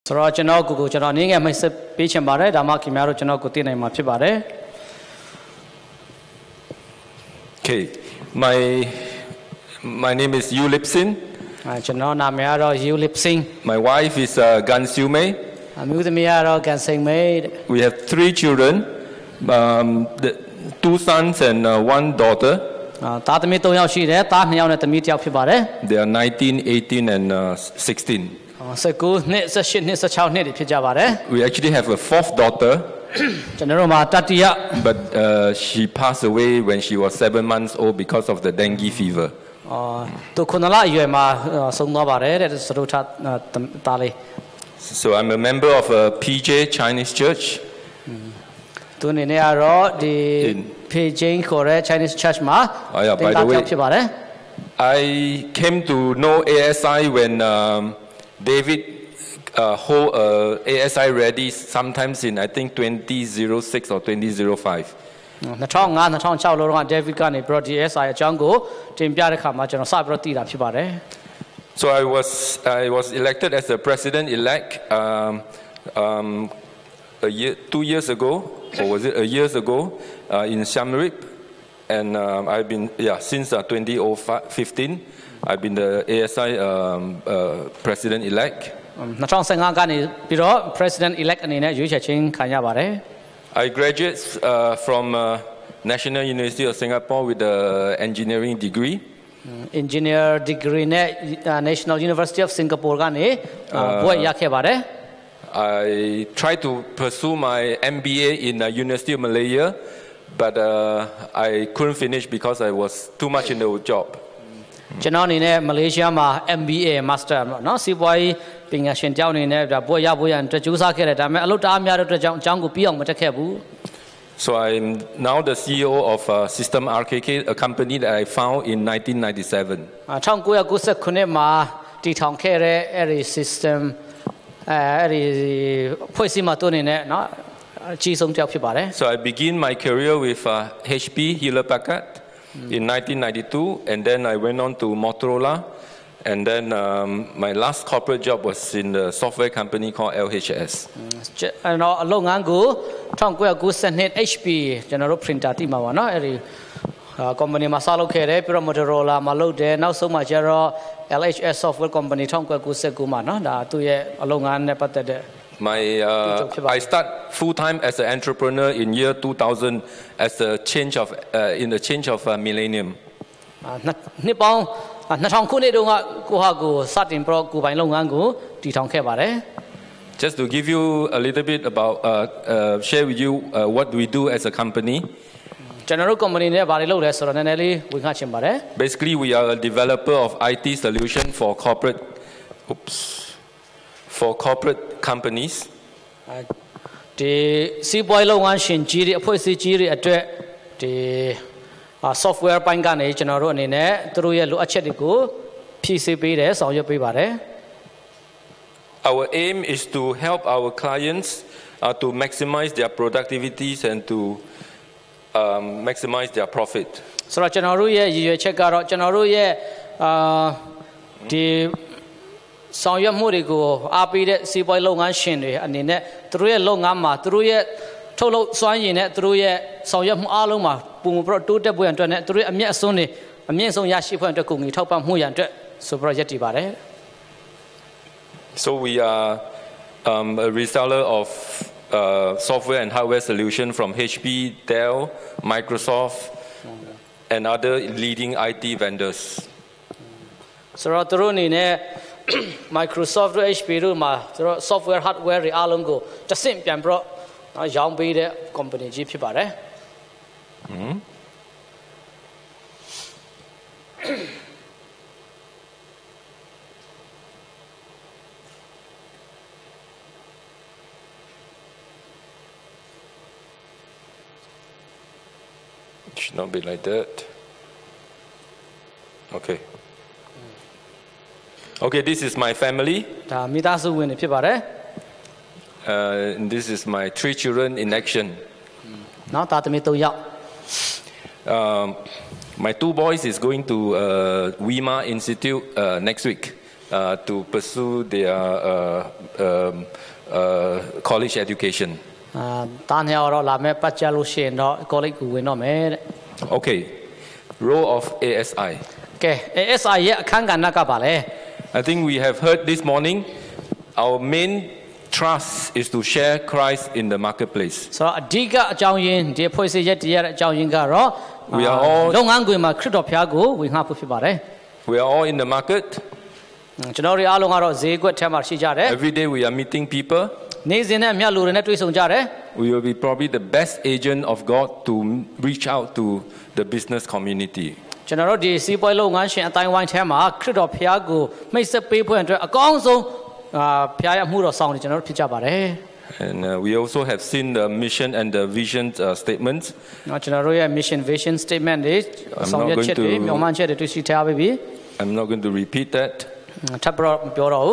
ဆိုတော့ကျွန်တော်ကိုကျွန်တော်နင်းငယ်မိတ်ဆက်ပေးချင်ပါတယ်ဒါမှခင်ဗျားတို့ကျွန်တော်ကိုသိနိုင်မှာဖြစ်ပါတယ် Okay, my name is Yu Lip Sin. ကျွန်တော်နာမည်ကတော့ Yu Lip Sin. My wife is Gan Siu Mei. အမျိုးသမီးကတော့ Gan Siu Mei. We have 3 children, 2 sons and 1 daughter. သားသမီး 3 ယောက်ရှိတယ်သား 2 ယောက်နဲ့သမီး 1 ယောက်ဖြစ်ပါတယ် They are 19, 18 and 16. 19နှစ်18နှစ်16နှစ်တွေဖြစ်ကြပါတယ် We actually have a 4th daughter. ကျွန်တော်တို့မှာတတိယ But she passed away when she was 7 months old because of the dengue fever. သူ9လအရွယ်မှာဆုံးသွားပါတယ်တဲ့စရုထသားလေး So I'm a member of a PJ Chinese church. သူအနေနဲ့ကတော့ဒီ PJ ခေါ်တဲ့ Chinese church မှာ by the way ဖြစ်ပါတယ် I came to know ASI when David hold ASI ready sometimes in I think 2006 or 2005. 2005-2006 လောက David ကနေပြီးတော့ DSI အကြောင်းကိုတင်ပြတဲ့အခါမှာကျွန်တော်စပြီးတော့သိတာဖြစ်ပါတယ် So I was elected as the president elect 2 years ago or was it a years ago in Siem Reap and I've been since 2015 I've been the ASI president elect 2015ကနေပြီးတော့ president elect အနေနဲ့ရွေးချယ်ခြင်းခံရပါတယ် I graduated from National University of Singapore with an engineering degree. Engineer degree နဲ့ National University of Singapore ကနေဘွဲ့ရခဲ့ပါတယ် I tried to pursue my MBA in University of Malaya, but I couldn't finish because I was too much in the job. ကျွန်တော်အနေနဲ့ Malaysia မှာ MBA Master เนาะစီးပွားရေးပညာရှင်တယောက်အနေနဲ့ဘွဲ့ရဖို့ရန်အတွက်ကြိုးစားခဲ့တယ်ဒါပေမဲ့အလုပ်တအားများတဲ့အတွက်ကြောင့်အကြောင်းကိုပြီးအောင်မတက်ခဲ့ဘူး So I'm now the CEO of System RKK, a company that I found in 1997. 1999မှာတည်ထောင်ခဲ့တဲ့အဲဒီ system အဲဒီဖွဲ့စည်းမှသူအနေနဲ့เนาะအကြီးဆုံးတယောက်ဖြစ်ပါတယ် So I began my career with HP Hewlett Packard in 1992 and then I went on to Motorola and then my last corporate job was in the software company called LHS. ကျွန်တော်အလုပ်ငန်းကို1992 HP ကျွန်တော်တို့ printer တိမှာပါเนาะအဲဒီ company မှာစလုပ်ခဲ့တယ်ပြီးတော့ Motorola မှာလုပ်တယ်နောက်ဆုံးမှာကျတော့ LHS software company 1999မှာเนาะဒါသူ့ရဲ့အလုပ်ငန်းနဲ့ပတ်သက်တဲ့ I start full time as an entrepreneur in year 2000 as a change of in the change of millennium. နှစ်ပေါင်း2000ခုနှစ်တုန်းကကိုဟာကိုစတင်ပြီးတော့ကိုပိုင်လုပ်ငန်းကိုတည်ထောင်ခဲ့ပါတယ် Just to give you a little bit about share with you what we do as a company. ကျွန်တော်တို့ company နဲ့ဘာတွေလုပ်လဲဆိုတော့နည်းနည်းလေးဝင်ခချင်ပါတယ် Basically we are a developer of IT solution for corporate companies. ဒီစီးပွားရေးလုပ်ငန်းရှင်ကြီးတွေအဖွဲ့အစည်းကြီးတွေအတွက်ဒီ software ပိုင်းကနေကျွန်တော်တို့အနေနဲ့သူတို့ရဲ့လိုအပ်ချက်တွေကိုဖြည့်ဆည်းပေးတယ်ဆောင်ရွက်ပေးပါတယ် Our aim is to help our clients to maximize their productivities and to maximize their profit. ဆိုတော့ကျွန်တော်တို့ရဲ့ရည်ရွယ်ချက်ကတော့ကျွန်တော်တို့ရဲ့ဒီဆောင်ရွက်မှုတွေကိုအားပေးတဲ့စီးပွားရေးလုပ်ငန်းရှင်တွေအနေနဲ့သူတို့ရဲ့လုပ်ငန်းမှာသူတို့ရဲ့ထုတ်လုပ်စွမ်းရည်နဲ့သူတို့ရဲ့ဆောင်ရွက်မှုအားလုံးမှာပုံမပြီးတော့တိုးတက်ဖို့ရန်အတွက်နဲ့သူတို့ရဲ့အမြတ်အစွန်းတွေအမြင့်ဆုံးရရှိဖို့အတွက်ကိုငွေထောက်ပံ့မှုရန်အတွက်ဆိုပြီးတော့ရည်တည်ပါတယ် So we are a reseller of software and hardware solution from HP, Dell, Microsoft, and other leading IT vendors. ဆိုတော့သူတို့အနေနဲ့ Microsoft တို့ HP တို့မှာသူတို့ software hardware တွေအားလုံးကိုတဆင့်ပြန်ပြီးတော့ရောင်းပေးတဲ့ company ကြီးဖြစ်ပါတယ် It should not be like that. Okay. Okay, this is my family. ဒါမိသားစုဝင်တွေဖြစ်ပါတယ် And this is my 3 children in action. နောက်သားသမီး 3 ယောက် My 2 boys is going to Weimar Institute next week. to pursue their college education. တန်းရတော့လာမဲ့ပတ်ကြလို့ရှိရင်တော့ college ကိုဝင်တော့မယ်တဲ့ Okay, role of ASI. ကဲ ASI ရဲ့အခန်းကဏ္ဍကပါလေ I think we have heard this morning, our main trust is to share Christ in the marketplace. ဆိုတော့အဓိကအကြောင်းရင်းဒီဖွဲ့စည်းချက်တည်းရဲ့အကြောင်းရင်းကတော့ We are all လုပ်ငန်းခွင်မှာခရစ်တော်ဖျားကိုဝင်ငှဖို့ဖြစ်ပါတယ် we are all in the market. ကျွန်တော်တို့အားလုံးကတော့ဈေးကွက်ထဲမှာရှိကြတယ် Every day we are meeting people. နေ့စဉ်နဲ့အမြတ်လူတွေနဲ့တွေ့ဆုံကြတယ် We will be probably the best agent of God to reach out to the business community. ကျွန်တော်တို့ဒီစီးပွားရေးလုပ်ငန်းရှင်အတိုင်းဝိုင်းထဲမှာခရစ်တော်ဖျားကိုမိတ်ဆက်ပေးဖို့အတွက်အကောင်းဆုံးဖျားရမှုတော်ဆောင်နေကျွန်တော်တို့ဖြစ်ကြပါတယ် And we also have seen the mission and the vision statements. ကျွန်တော်တို့ရဲ့ mission vision statement တွေဆောင်ရွက်ချက်တွေမျှော်မှန်းချက်တွေတွေ့ရှိထားပြီ I'm not going to repeat that. ထပ်ပြီးပြောတော့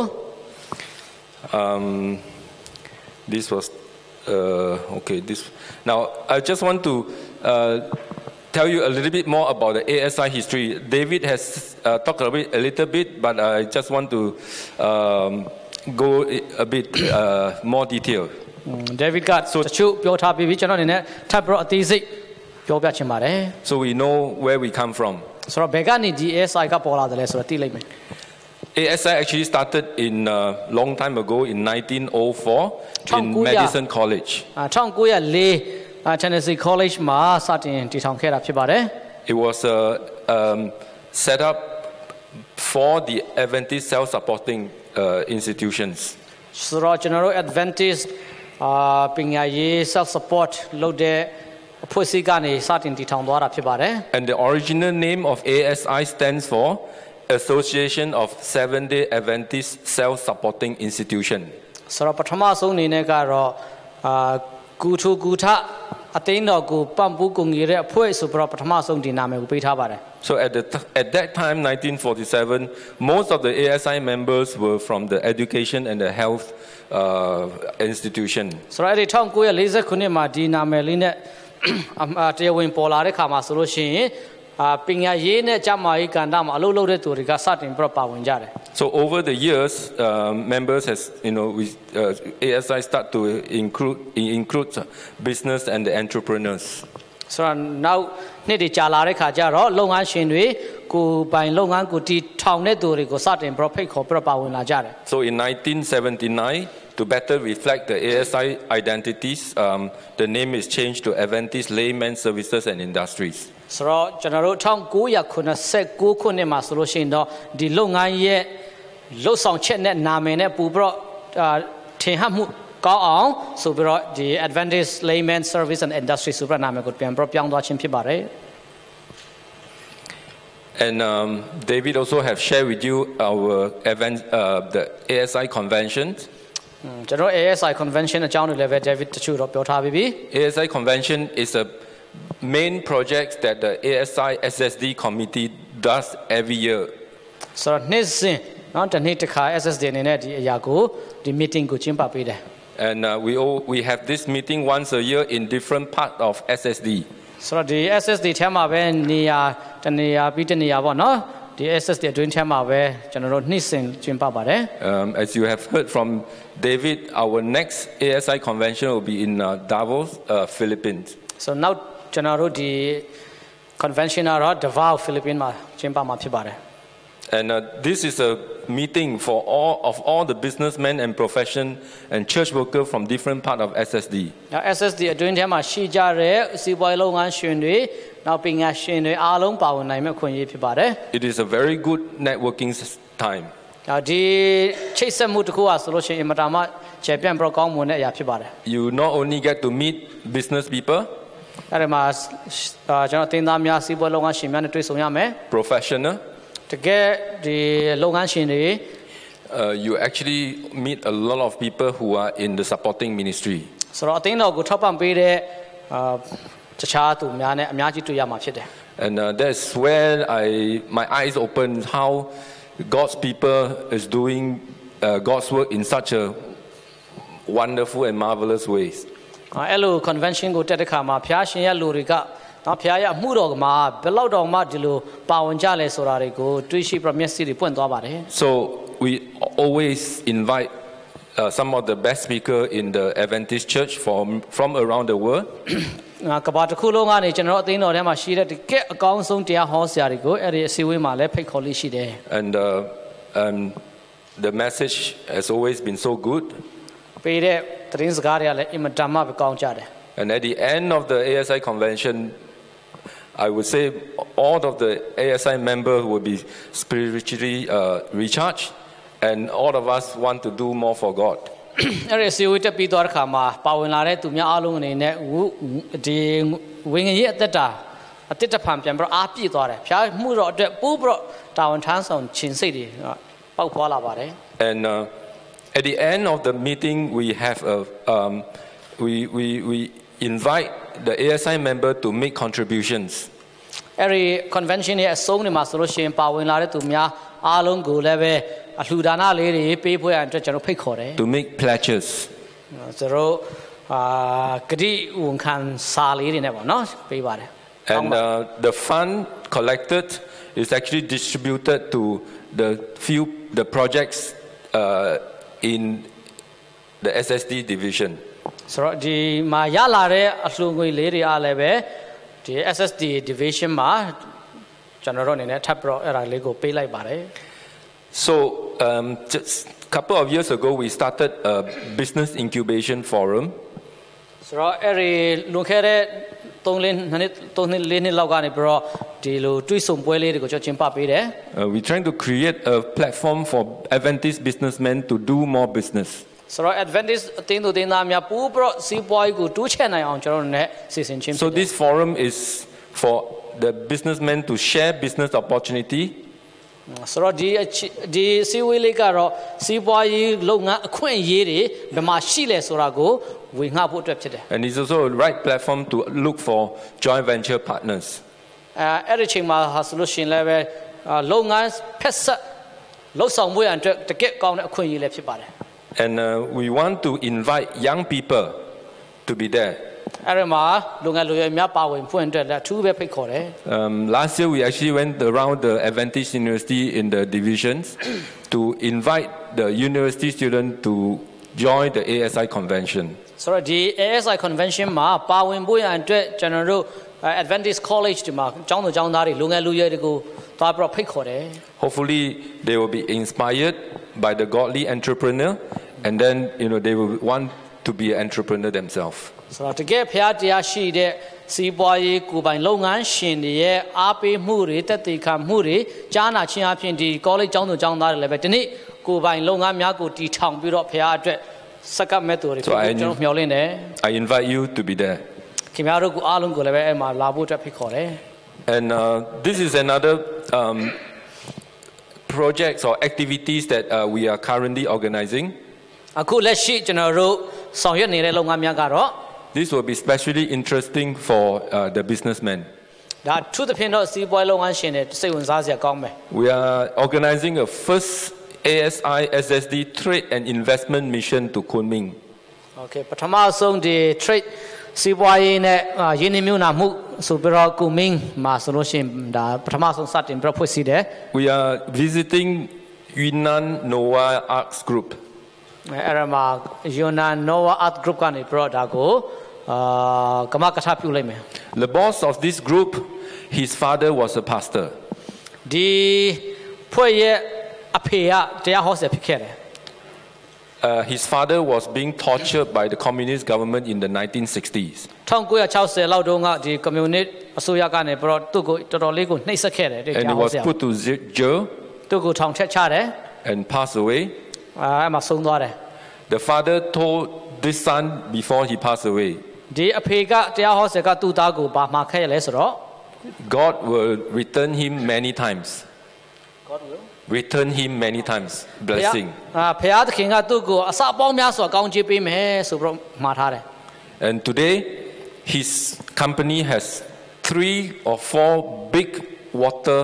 This was okay. This now I just want to tell you a little bit more about the ASI history. David has talked a little bit, but I just want to go a bit more detail. David ကတချို့ပြောထားပြီးကျွန်တော်အနေနဲ့ထပ်ပြီးအသေးစိတ်ပြောပြချင်ပါတယ် So we know where we come from. ဆိုတော့ဘယ်ကနေဒီ ASI ကပေါ်လာတယ်လဲဆိုတော့သိလိမ့်မယ် ASI actually started in long time ago in 1904 in Madison College. 1904 Tennessee College မှာစတင်တည်ထောင်ခဲ့တာဖြစ်ပါတယ် It was set up for the Adventist self-supporting institutions. ဆိုတော့ကျွန်တော်တို့ Adventist ပညာရေး self support လုပ်တဲ့အဖွဲ့အစည်းကနေစတင်တည်ထောင်သွားတာဖြစ်ပါတယ် And the original name of ASI stands for Association of Seventh-day Adventist Self-supporting Institution. ဆိုတော့ပထမဆုံးအနေနဲ့ကတော့ကူထူကူထအသိန်းတော်ကိုပံ့ပိုးကူညီတဲ့အဖွဲ့ဆိုပြီးတော့ပထမဆုံးဒီနာမည်ကိုပေးထားပါတယ် So at that time 1947 most of the ASI members were from the education and the health institution. ဆိုတော့အဲ့ဒီ1940ခုနှစ်မှာဒီနာမည်လေးနဲ့တရားဝင်ပေါ်လာတဲ့ခါမှာဆိုလို့ရှိရင်ပညာရေးနဲ့ကျန်းမာရေးကဏ္ဍမှာအလုပ်လုပ်တဲ့သူတွေကစတင်ပြီးပါဝင်ကြတယ် So over the years members has ASI start to include business and the entrepreneurs. So now နေ့တွေကြာလာတဲ့ခါကျတော့လုပ်ငန်းရှင်တွေကိုပိုင်လုပ်ငန်းကိုတည်ထောင်တဲ့သူတွေကိုစတင်ပြီးဖိတ်ခေါ်ပြီးပါဝင်လာကြတယ် So in 1979 to better reflect the ASI identities the name is changed to Adventist Layman Services and Industries. ဆိုတော့ကျွန်တော်တို့1989ခုနှစ်မှာဆိုလို့ရှိရင်တော့ဒီလုပ်ငန်းရဲ့လှုပ်ဆောင်ချက်နဲ့နာမည်နဲ့ပူပြီးတော့ထင်ဟပ်မှုကောင်းအောင်ဆိုပြီးတော့ဒီ Adventist Layman Service and Industry ဆိုပြီးနာမည်ကိုပြန်ပြောင်းသွားခြင်းဖြစ်ပါတယ် And David also have shared with you our the ASI convention. ကျွန်တော် ASI convention အကြောင်းတွေလည်းပဲ David တချို့တော့ပြောထားပြီးပြီ ASI convention is a main project that the ASI SSD committee does every year. So နေ့စဉ်နော်တနေ့တစ်ခါ SSD အနေနဲ့ဒီအရာကိုဒီ meeting ကိုကျင်းပပေးတယ် And we have this meeting once a year in different part of SSD. So ဒီ SSD ထဲမှာပဲနေရာတနေရာပြီးတနေရာပေါ့နော်ဒီ SSD အတွင်းထဲမှာပဲကျွန်တော်တို့နေ့စဉ်ကျင်းပပါတယ် As you have heard from David, our next ASI convention will be in Davos, Philippines. So now ကျွန်တော်တို့ဒီ convention ကတော့ Davao Philippines မှာကျင်းပမှာဖြစ်ပါတယ် And this is a meeting for all the businessmen and profession and church workers from different part of SSD. SSD အတွင်းထဲမှာရှိကြတဲ့စီးပွားရေးလုပ်ငန်းရှင်တွေနောက်ပညာရှင်တွေအားလုံးပါဝင်နိုင်မယ့်ခွင့်ရဖြစ်ပါတယ် It is a very good networking time. ဒီချိတ်ဆက်မှုတစ်ခုอ่ะဆိုလို့ရှိရင်အင်မတန်မှကျေပြန့်ပြီးကောင်းမွန်တဲ့အရာဖြစ်ပါတယ် You not only get to meet business people, အဲ့ဒီမှာကျွန်တော်တင်သားများစီးပွားရေးလုပ်ငန်းရှင်များနဲ့တွေ့ဆုံရမယ် professional. တကယ်ဒီလုပ်ငန်းရှင်တွေ you actually meet a lot of people who are in the supporting ministry. ဆိုတော့အသင်းတော်ကိုထောက်ပံ့ပေးတဲ့တခြားသူများနဲ့အများကြီးတွေ့ရမှာဖြစ်တယ် And that's where my eyes open how God's people is doing God's work in such a wonderful and marvelous ways. အဲ့လို convention ကိုတက်တဲ့ခါမှာဖျားရှင်ရဲ့လူတွေကနော်ဖျားရမှုတော်မှာဘယ်လောက်တောင်မှဒီလိုပါဝင်ကြလဲဆိုတာတွေကိုတွေးရှိပြမျက်စိတွေပွင့်သွားပါတယ် So we always invite some of the best speakers in the Adventist Church from around the world. ကဘာတစ်ခုလုံးကနေကျွန်တော်အသင်းတော်ထဲမှာရှိတဲ့တကယ်အကောင်းဆုံးတရားဟောဆရာတွေကိုအဲ့ဒီအစည်းအဝေးမှာလည်းဖိတ်ခေါ်လေးရှိတယ် And the message has always been so good. ပေးတဲ့သတင်းစကားတွေကလည်းအင်မတန်မှပဲကောင်းကြတယ် And at the end of the ASI convention, I would say all of the ASI members will be spiritually recharged, and all of us want to do more for God. အဲ့ဒီအစည်းအဝေးတက်ပြီးသွားတဲ့အခါမှာပါဝင်လာတဲ့သူများအားလုံးအနေနဲ့ဒီဝိညာဉ်ရေးအသက်တာအတစ်တဖန်ပြန်ပြီးအားပြည့်သွားတယ်ဖျားမှုတော့အတွက်ပိုးပြီးတော့တာဝန်ထမ်းဆောင်ခြင်းစိတ်တွေပေါက်ဖွာလာပါတယ် And at the end of the meeting, we have we invite the ASI member to make contributions. အဲ့ဒီ convention ရဲ့အဆုံးတွေမှာဆိုလို့ရှိရင်ပါဝင်လာတဲ့သူများအားလုံးကိုလည်းပဲအလှူဒါနလေးတွေပေးဖို့ရအတွက်ကျွန်တော်ဖိတ်ခေါ်တယ် To make pledges. ကျွန်တော်ဂတိဝန်ခံစာလေးတွေနဲ့ပေါ့နော်ပေးပါတယ် And the fund collected is actually distributed to the projects in the SSD division. ဆိုတော့ဒီမှာရလာတဲ့အလှူငွေလေးတွေအားလည်းပဲဒီ SSD division မှာကျွန်တော်တို့အနေနဲ့ထပ်ပြီးတော့အဲ့ဒါလေးကိုပေးလိုက်ပါတယ် So just a couple of years ago, we started a business incubation forum. ဆိုတော့အဲ့ဒီလွန်ခဲ့တဲ့3 နှစ်လောက်ကနေပြီးတော့ဒီလိုတွိဆုံပွဲလေးတွေကိုကျွန်တော်ကျင်းပပေးတယ် We're trying to create a platform for Adventist businessmen to do more business. ဆိုတော့ Adventist အသင်းသူတင်သားများပူးပြီးတော့စီးပွားရေးကိုတိုးချဲ့နိုင်အောင်ကျွန်တော်တို့နဲ့စီစဉ်ခြင်းဖြစ်တယ် So this forum is for the businessmen to share business opportunity. ဆိုတော့ဒီစီဝေးလေးကတော့စီးပွားရေးလုပ်ငန်းအခွင့်အရေးတွေဘယ်မှာရှိလဲဆိုတာကိုဝေငှဖို့အတွက်ဖြစ်တယ် And it's also a right platform to look for joint venture partners. အဲ့ဒီချိန်မှာဆိုလို့ရှိရင်လည်းပဲလုပ်ငန်းဖက်ဆက်လှုပ်ဆောင်မှုရန်အတွက်တကယ့်ကောင်းတဲ့အခွင့်အရေးလည်းဖြစ်ပါတယ် And we want to invite young people to be there. အဲ့ဒီမှာလူငယ်လူရွယ်များပါဝင်ဖွင့်အတွက်လည်းအထူးပဲဖိတ်ခေါ်တယ် Last year, we actually went around the Adventist University in the divisions to invite the university students to join the ASI convention. ဆိုတော့ဒီ ASI convention မှာပါဝင်ဖို့ရန်အတွက်ကျွန်တော်တို့ Adventist College ဒီမှာကျောင်းသူကျောင်းသားတွေလူငယ်လူရွယ်တွေကိုသွားပြီးတော့ဖိတ်ခေါ်တယ် Hopefully, they will be inspired by the godly entrepreneur, and then they will want to be an entrepreneur themselves. ဆိုတော့တကယ်ဖျားတရားရှိတဲ့စီးပွားရေးကိုယ်ပိုင်လုပ်ငန်းရှင်တွေရဲ့အားပေးမှုတွေတက်တည်ခံမှုတွေကြားနာခြင်းအပြင်ဒီ college ကျောင်းသူကျောင်းသားတွေလည်းပဲဒီနေ့ကိုယ်ပိုင်လုပ်ငန်းများကိုတည်ထောင်ပြီးတော့ဖျားအတွက်စက္ကမဲ့သူတွေကျွန်တော်မျှော်လင့်တယ် I invite you to be there. ခင်ဗျားတို့ကအားလုံးကိုလည်းပဲအဲ့မှာလာဖို့အတွက်ဖိတ်ခေါ်တယ် And this is another projects or activities that we are currently organizing. အခုလက်ရှိကျွန်တော်တို့ဆောင်ရွက်နေတဲ့လုပ်ငန်းများကတော့ This will be especially interesting for the businessmen. ဒါသူသဖြင့်တော့စီးပွားရေးလုပ်ငန်းရှင်တွေစိတ်ဝင်စားစရာကောင်းမယ် We are organizing a first ASI SSD trade and investment mission to Kunming. Okay ပထမဆုံးဒီ trade စီးပွားရေးနဲ့ယင်းနှမြုံနာမှုဆိုပြီးတော့ကူမင်းမှာဆိုလို့ရှိရင်ဒါပထမဆုံးစတင်ပြီးဖွဲ့စည်းတယ် We are visiting Yunnan Noah Arts Group. အဲ့ဒါမှာ Yunnan Noah Art Group ကနေပြီးတော့ဒါကိုကမကထပြုလိုက်မယ် The boss of this group, his father was a pastor. ဒီဖွဲ့ရဲ့အဖေကတရားဟောဆရာဖြစ်ခဲ့တယ် His father was being tortured by the communist government in the 1960s. 1960လောက်တုန်းကဒီကွန်မြူနစ်အစိုးရကနေပြီးတော့သူ့ကိုတော်တော်လေးကိုနှိပ်စက်ခဲ့တယ်တရား And he ဟော was ဆရာ put to jail သူ့ကိုထောင်ထက်ချတယ် and passed away. အဲ့မှာဆုံးသွားတယ် The father told this son before he passed away, ဒီအဖေကတရားဟောဆရာကသူ့သားကိုဘာမှခဲ့ရလဲဆိုတော့ God will return him many times. God will Return him many times. Blessing. ဖခင်သခင်ကသူ့ကိုအစပေါင်းများစွာကောင်းချီးပေးမယ်ဆိုပြီးမှာထားတယ် And today, his company has 3 or 4 big water,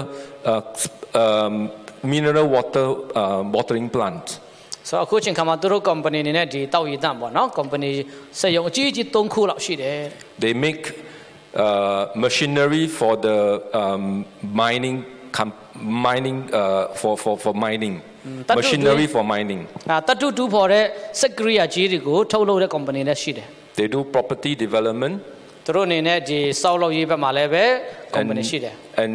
mineral water watering plants. ဆိုတော့အခုချိန်ခါမှာသူတို့ company အနေနဲ့ဒီတောက်ရည်တန့်ပေါ့နော် company စက်ရုံအကြီးကြီး3ခုလောက်ရှိတယ် They make machinery for the mining for mining. machinery for mining. တတ်တူတူဖို့တဲ့စက်ကရိယာကြီးတွေကိုထုတ်လုပ်တဲ့ company နဲ့ရှိတယ် They do property development. သူတို့အနေနဲ့ဒီစောက်လုပ်ရေးဘက်မှာလည်းပဲ company ရှိတယ် And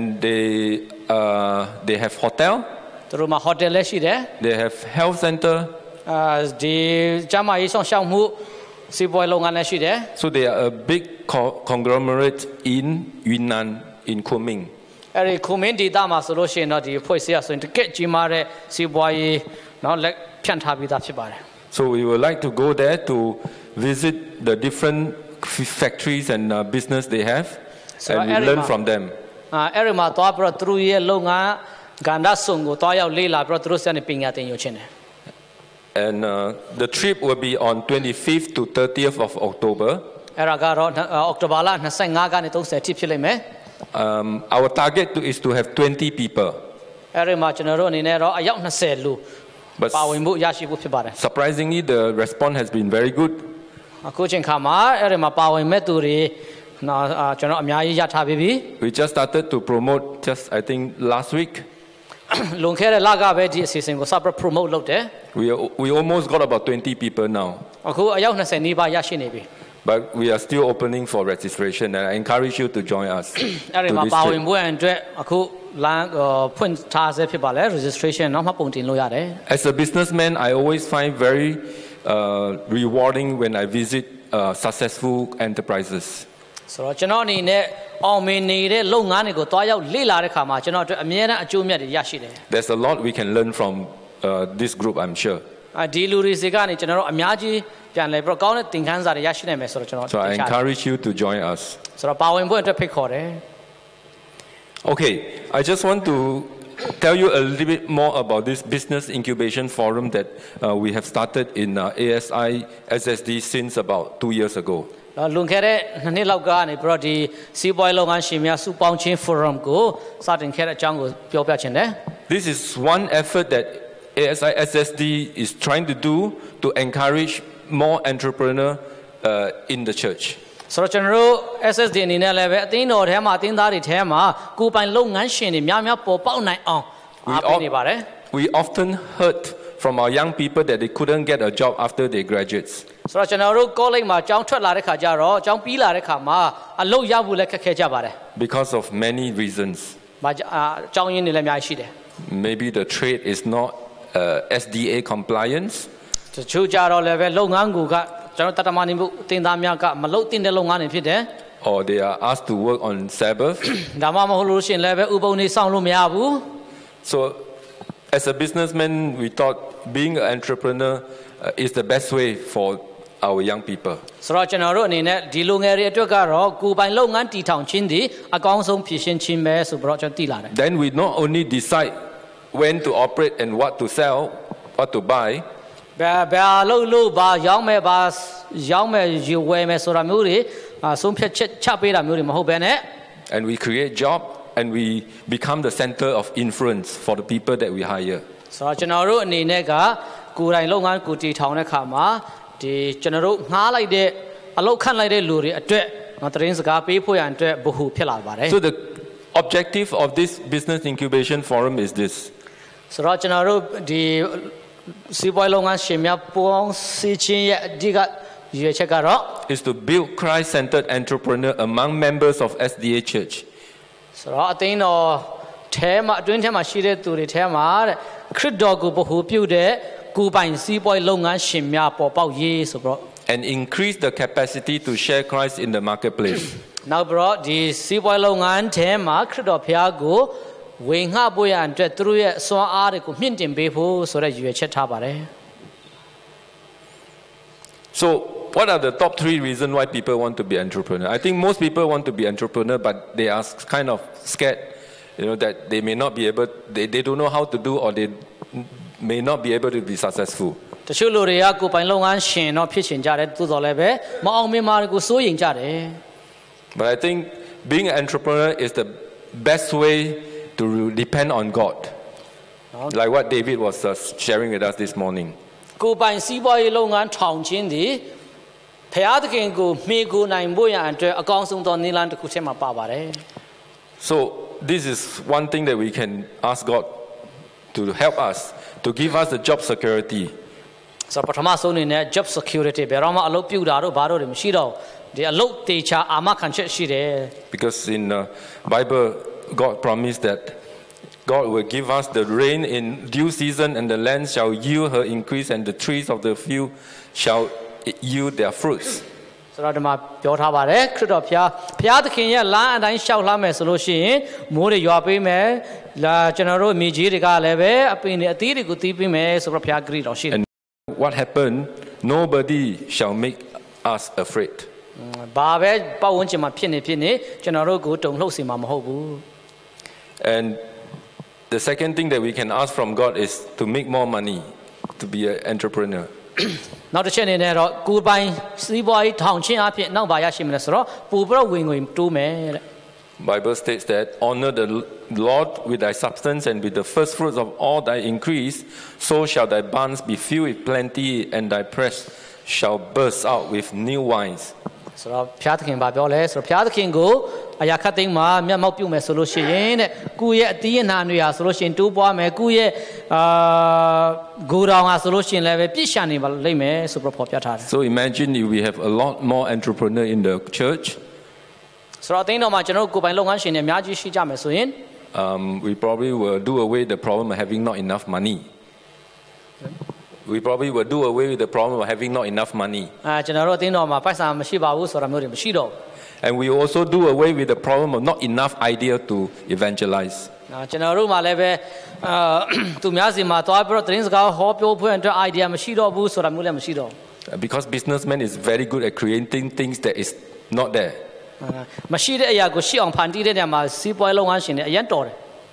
they have hotel. သူတို့မှာ hotel လည်းရှိတယ် They have health center. ဒီကျန်းမာရေးဆောင်ရှောက်မှုစီးပွားရေးလုပ်ငန်းလည်းရှိတယ် So they are a big conglomerate in Yunnan, in Kunming. အဲဒီ Kunming ဒေသမှာဆိုလို့ရှိရင်တော့ဒီဖွဲ့စည်းရဆိုရင်တကယ့်ကြီးမားတဲ့စီးပွားရေးเนาะလက်ဖြန့်ထားပြီးသားဖြစ်ပါတယ် So we would like to go there to visit the different factories and business they have, and we learn from them. အဲဒီမှာသွားပြီးတော့သူတို့ရဲ့လုပ်ငန်းကဏ္ဍစုံကိုသွားရောက်လေ့လာပြီးတော့သူတို့ဆက်နေပညာသင်ယူခြင်းတယ် And the trip will be on 25th to 30th of October. အဲ့ဒါကတော့အောက်တိုဘာလ25ကနေ30ထိဖြစ်လိမ့်မယ် Our target is to have 20 people. အဲ့ဒီမှာကျွန်တော်တို့အနေနဲ့တော့အယောက်20လူ But ပါဝင်မှုရရှိဖို့ဖြစ်ပါတယ် surprisingly, the response has been very good. အခုချိန်ခါမှာအဲ့ဒီမှာပါဝင်မဲ့သူတွေကျွန်တော်အများကြီးရထားပြီးပြီ We just started to promote I think last week. လွန်ခဲ့တဲ့လကပဲဒီအစီအစဉ်ကိုစပြီး promote လုပ်တယ် We almost got about 20 people now. အခုအယောက်20နီးပါးရရှိနေပြီ But we are still opening for registration, and I encourage you to join us. အဲ့ဒီမှာပါဝင်ဖို့အတွက်အခုလမ်းဖွင့်ထားဆဲဖြစ်ပါလေ registration တော့မှပုံတင်လို့ရတယ် As a businessman, I always find very rewarding when I visit successful enterprises. ဆိုတော့ကျွန်တော်အနေနဲ့အောင်မြင်နေတဲ့လုပ်ငန်းတွေကိုတွားရောက်လေ့လာတဲ့ခါမှာကျွန်တော်အတွက်အမြဲတမ်းအကျိုးမြတ်တွေရရှိတယ် There's a lot we can learn from this group, I'm sure. ဒီလူတွေစီကနေကျွန်တော်တို့အများကြီးပြန်လဲပြီးတော့ကောင်းတဲ့သင်ခန်းစာတွေရရှိနိုင်မယ်ဆိုတော့ကျွန်တော် So I encourage you to join us. ဆိုတော့ပါဝင်ဖို့အတွက်ဖိတ်ခေါ်တယ် Okay, I just want to tell you a little bit more about this business incubation forum that we have started in ASI SSD since about 2 years ago. လွန်ခဲ့တဲ့နှစ်လောက်ကနေပြီးတော့ဒီစီးပွားရေးလုပ်ငန်းရှင်များစုပေါင်းခြင်း forum ကိုစတင်ခဲ့တဲ့အကြောင်းကိုပြောပြချင်တယ် This is one effort that ASI SSD is trying to do to encourage more entrepreneurs in the church. ဆိုတော့ကျွန်တော်တို့ SSD အနေနဲ့လည်းပဲအသင်းတော်ထဲမှာအသင်းသားတွေထဲမှာကိုယ်ပိုင်လုပ်ငန်းရှင်တွေများများပေါ်ပေါက်နိုင်အောင်အားပေးနေပါတယ် We often heard from our young people that they couldn't get a job after they graduate. ဆိုတော့ကျွန်တော်တို့ college မှာကျောင်းထွက်လာတဲ့ခါကျတော့ကျောင်းပြီးလာတဲ့ခါမှာအလုပ်ရဖို့လည်းခက်ခဲကြပါတယ် Because of many reasons. ကျောင်းရင်းတွေလည်းအများကြီးရှိတယ် Maybe the trade is not SDA compliance. တချို့ကြတော့လည်းပဲလုပ်ငန်းကိုကကျွန်တော်တတမနေမှုအသင်းသားများကမလုပ်သင့်တဲ့လုပ်ငန်းတွေဖြစ်တယ် Or they are asked to work on Sabbath. ဒါမှမဟုတ်လို့ရှိရင်လည်းပဲဥပုံနေစောင့်လို့မရဘူး So as a businessman, we thought being an entrepreneur is the best way for our young people. ဆိုတော့ကျွန်တော်တို့အနေနဲ့ဒီလူငယ်တွေအတွက်ကတော့ကိုယ်ပိုင်လုပ်ငန်းတည်ထောင်ခြင်းဒီအကောင်းဆုံးဖြစ်ရှင်းခြင်းပဲဆိုပြီးတော့ကျွန်တော်သိလာတယ် Then we not only decide when to operate and what to sell, what to buy. ဘယ်လို့ဘာရောင်းမယ်ယူဝယ်မယ်ဆိုတာမျိုးတွေဆုံးဖြတ်ချက်ချပေးတာမျိုးတွေမဟုတ်ဘဲနဲ့ And we create job and we become the center of influence for the people that we hire. ဆိုတော့ကျွန်တော်တို့အနေနဲ့ကကိုယ်တိုင်လုပ်ငန်းကိုတည်ထောင်တဲ့ခါမှာဒီကျွန်တော်တို့ငှားလိုက်တဲ့အလုပ်ခန့်လိုက်တဲ့လူတွေအတွက်သတင်းစကားပေးဖို့ရန်အတွက်ဘ ഹു ဖြစ်လာပါတယ် So the objective of this business incubation forum is this. ဆိုတော့ကျွန်တော်တို့ဒီစီးပွားရေးလုပ်ငန်းရှင်များပေါင်းစည်းခြင်းရဲ့အဓိကရည်ရွယ်ချက်ကတော့ is to build Christ-centered entrepreneur among members of SDA Church. ဆိုတော့အသင်းတော်ထဲမှာအတွင်းထဲမှာရှိတဲ့သူတွေထဲမှာတဲ့ခရစ်တော်ကိုဘ ഹു ပြုတဲ့ကိုယ်ပိုင်စီးပွားရေးလုပ်ငန်းရှင်များပေါ်ပေါက်ရေးဆိုတော့ And increase the capacity to share Christ in the marketplace. နောက်ပြီးတော့ဒီစီးပွားရေးလုပ်ငန်းထဲမှာခရစ်တော်ဖျားကိုဝေငှဖို့ရန်အတွက်သူတို့ရဲ့အစွမ်းအားတွေကိုမြင့်တင်ပေးဖို့ဆိုတဲ့ရည်ရွယ်ချက်ထားပါတယ် So what are the top 3 reasons why people want to be entrepreneur? I think most people want to be entrepreneur, but they are kind of scared, that they may not be able, they don't know how to do, or they may not be able to be successful. တချို့လူတွေကကိုယ်ပိုင်လုပ်ငန်းရှင်တော့ဖြစ်ချင်ကြတယ်သို့တော်လည်းပဲမအောင်မြင်မှာကိုစိုးရိမ်ကြတယ် But I think being an entrepreneur is the best way to depend on God. Like what David was sharing with us this morning. ကိုယ်ပိုင်စီးပွားရေးလုပ်ငန်းထောင်ခြင်းဒီဖျားသခင်ကိုမှီကိုနိုင်ဖို့ရန်အတွက်အကောင်းဆုံးသောနည်းလမ်းတစ်ခုထဲမှာပါပါတယ် So this is one thing that we can ask God to help us to give us the job security. ဆိုတော့ပထမဆုံးအနေနဲ့ job security ဘယ်တော့မှအလုပ်ပြုတာတို့ဘာတို့တွေမရှိတော့ဒီအလုပ်တေချာအာမခံချက်ရှိတယ် Because in Bible, God promised that God will give us the rain in due season, and the land shall yield her increase, and the trees of the field shall yield their fruits. ဆိုတော့ဒီမှာပြောထားပါတယ်ခရစ်တော်ဘုရားသခင်ရဲ့လမ်းအတိုင်းရှောက်လှမ်းမယ်ဆိုလို့ရှိရင်မိုးတွေရွာပေးမယ်လာကျွန်တော်တို့မြေကြီးတွေကလည်းပဲအပင်တွေအသီးတွေကိုတီးပေးမယ်ဆိုတော့ဘုရားဂရုတော်ရှိတယ် And what happened? Nobody shall make us afraid. ဘာပဲပတ်ဝန်းကျင်မှာဖြစ်နေကျွန်တော်တို့ကိုတုန်လှုပ်စေမှာမဟုတ်ဘူး And the second thing that we can ask from God is to make more money, to be an entrepreneur. နောက်တစ်ချက်အနေနဲ့တော့ကိုယ်ပိုင်စီးပွားရေးထောင်ချင်းအဖြစ်နောက်ပါရရှိမလဲဆိုတော့ပူပြီးတော့ဝင်တိုးမယ်တဲ့ Bible states that honor the Lord with thy substance and with the first fruits of all thy increase, so shall thy barns be filled with plenty, and thy press shall burst out with new wines. ဆိုတော့ဘုရားသခင်ပြောလဲဆိုတော့ဘုရားသခင်ကိုအရာခတ်သိမ်းမှာမျက်မှောက်ပြုမယ်ဆိုလို့ရှိရင်တဲ့ကိုယ့်ရဲ့အတီးအနှံတွေဟာဆိုလို့ရှိရင်တိုးပွားမယ်ကိုယ့်ရဲ့ဂိုတောင်ဟာဆိုလို့ရှိရင်လည်းပဲပြည့်ရှံနေပါလိမ့်မယ်ဆိုပြီးဖော်ပြထားတယ် So imagine if we have a lot more entrepreneurs in the church. ဆိုတော့အသိတော်မှာကျွန်တော်ကိုယ်ပိုင်လုပ်ငန်းရှင်တွေအများကြီးရှိကြမယ်ဆိုရင် we probably will do away the problem of having not enough money. We probably will do away with the problem of having not enough money. ကျွန်တော်တို့အသိတော်မှာပိုက်ဆံမရှိပါဘူးဆိုတာမျိုးတွေမရှိတော့ And we also do away with the problem of not enough idea to evangelize. ကျွန်တော်တို့မှာလည်းပဲသူများစီမှာသွားပြီးတော့သတင်းစကားဟောပြောဖွင့်အတွက် idea မရှိတော့ဘူးဆိုတာမျိုးလည်းမရှိတော့ Because businessman is very good at creating things that is not there. မရှိတဲ့အရာကိုရှိအောင်ဖန်တီးတဲ့နေရာမှာစီးပွားရေးလုပ်ငန်းရှင်တွေအရင်တော်တယ်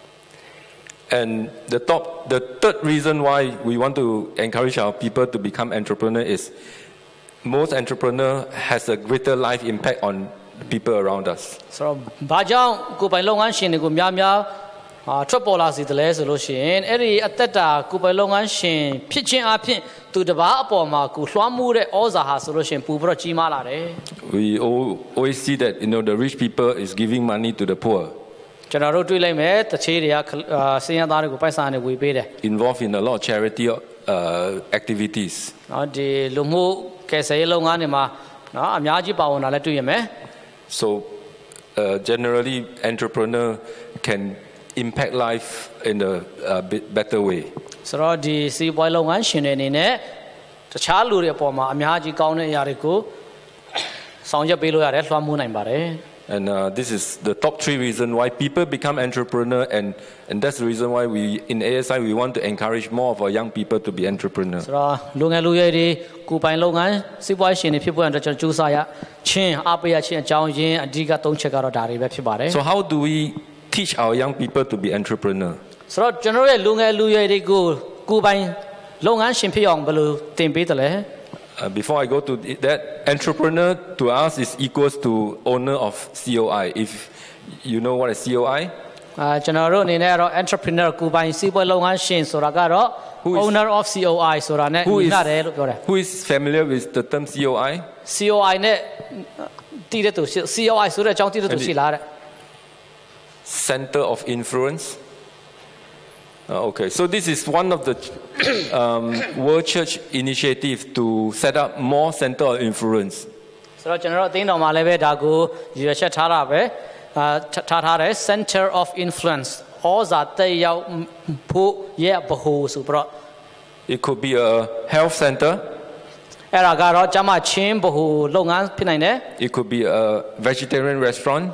And the third reason why we want to encourage our people to become entrepreneur is most entrepreneur has a greater life impact on the people around us. ဆိုတော့ဘာကြောင့်ကိုယ်ပိုင်လုပ်ငန်းရှင်တွေကိုများထွက်ပေါ်လာစေတယ်လဲဆိုလို့ရှိရင်အဲ့ဒီအသက်တာကိုယ်ပိုင်လုပ်ငန်းရှင်ဖြစ်ခြင်းအပြင်သူတစ်ပါးအပေါ်မှာကိုလွှမ်းမိုးတဲ့ဩဇာဟာဆိုလို့ရှိရင်ပူပြီးတော့ကြီးမားလာတယ် We always see that the rich people is giving money to the poor. ကျွန်တော်တို့တွေ့လိုက်မယ်တချေးတွေကစင်ရသားတွေကိုပိုက်ဆံတွေဝေပေးတယ် Involved in a lot of charity activities. နော်ဒီလူမှုကယ်ဆယ်ရေးလုပ်ငန်းတွေမှာနော်အများကြီးပါဝင်လာလဲတွေ့ရမယ် So generally entrepreneur can impact life in a better way. ဆိုတော့ဒီစီးပွားရေးလုပ်ငန်းရှင်တွေအနေနဲ့တခြားလူတွေအပေါ်မှာအများကြီးကောင်းတဲ့အရာတွေကိုဆောင်ရွက်ပေးလို့ရတယ်လွှမ်းမိုးနိုင်ပါတယ် And this is the top 3 reasons why people become entrepreneur, and that's the reason why we in ASI we want to encourage more of our young people to be entrepreneurs. ဆိုတော့လူငယ်လူရွယ်တွေကိုယ်ပိုင်လုပ်ငန်းစီးပွားရေးရှင်တွေဖြစ်ဖို့အတွက်ကျွန်တော်ကြိုးစားရချင်းအားပေးရချင်းအကြောင်းရင်းအဓိက3ချက်ကတော့ဒါတွေပဲဖြစ်ပါတယ် So how do we teach our young people to be entrepreneur? ဆိုတော့ကျွန်တော်ရဲ့လူငယ်လူရွယ်တွေကိုကိုယ်ပိုင်လုပ်ငန်းရှင်ဖြစ်အောင်ဘယ်လိုသင်ပေးတယ်လဲ Before I go to that, entrepreneur to us is equals to owner of COI. If you know what is COI? ကျွန်တော်တို့အနေနဲ့ကတော့ entrepreneur ကိုယ်ပိုင်စီးပွားရေးလုပ်ငန်းရှင်ဆိုတာကတော့ owner of COI ဆိုတာနဲ့ညီလာတယ်လို့ပြောတယ် Who is familiar with the term COI? COI နဲ့တည်တဲ့သူ COI ဆိုတဲ့အကြောင်းတည်တဲ့သူရှိလားတဲ့ Center of influence. Okay, so this is one of the World Church initiative to set up more center of influence. ဆိုတော့ကျွန်တော်တို့အသိတော်မှာလည်းပဲဒါကိုရွေးချက်ထားတာပဲထားတယ် center of influence ဩဇာတက်ရောက်ဖို့ရဲ့ဘဟုဆိုပြီးတော့ It could be a health center. အဲ့ဒါကတော့ကျမချင်းဘဟုလုပ်ငန်းဖြစ်နိုင်တယ် It could be a vegetarian restaurant.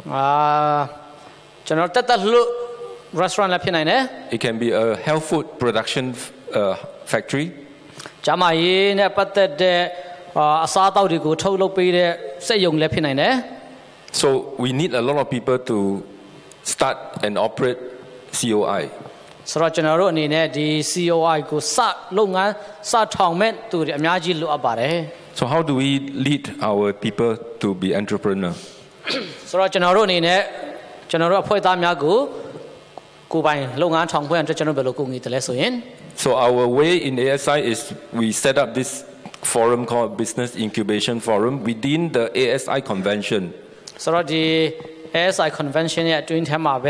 ကျွန်တော်တက်လို့ restaurant လည်းဖြစ်နိုင်တယ် It can be a health food production factory. ကျမရေးနဲ့ပတ်သက်တဲ့အစားအသောက်တွေကိုထုတ်လုပ်ပေးတဲ့စက်ရုံလည်းဖြစ်နိုင်တယ် So we need a lot of people to start and operate COI. ဆိုတော့ကျွန်တော်တို့အနေနဲ့ဒီ COI ကိုစလုပ်ငန်းစထောင်မဲ့သူတွေအများကြီးလိုအပ်ပါတယ် So how do we lead our people to be entrepreneur? ဆိုတော့ကျွန်တော်တို့အနေနဲ့ကျွန်တော်တို့အဖွဲ့သားများကိုကိုယ်ပိုင်လုပ်ငန်းထောင်ဖွင့်အတွက်ကျွန်တော်ဘယ်လိုကူညီတယ်လဲဆိုရင် So our way in ASI is we set up this forum called Business Incubation Forum within the ASI convention. ဆိုတော့ဒီ ASI convention ရဲ့အတွင်းထဲမှာပဲ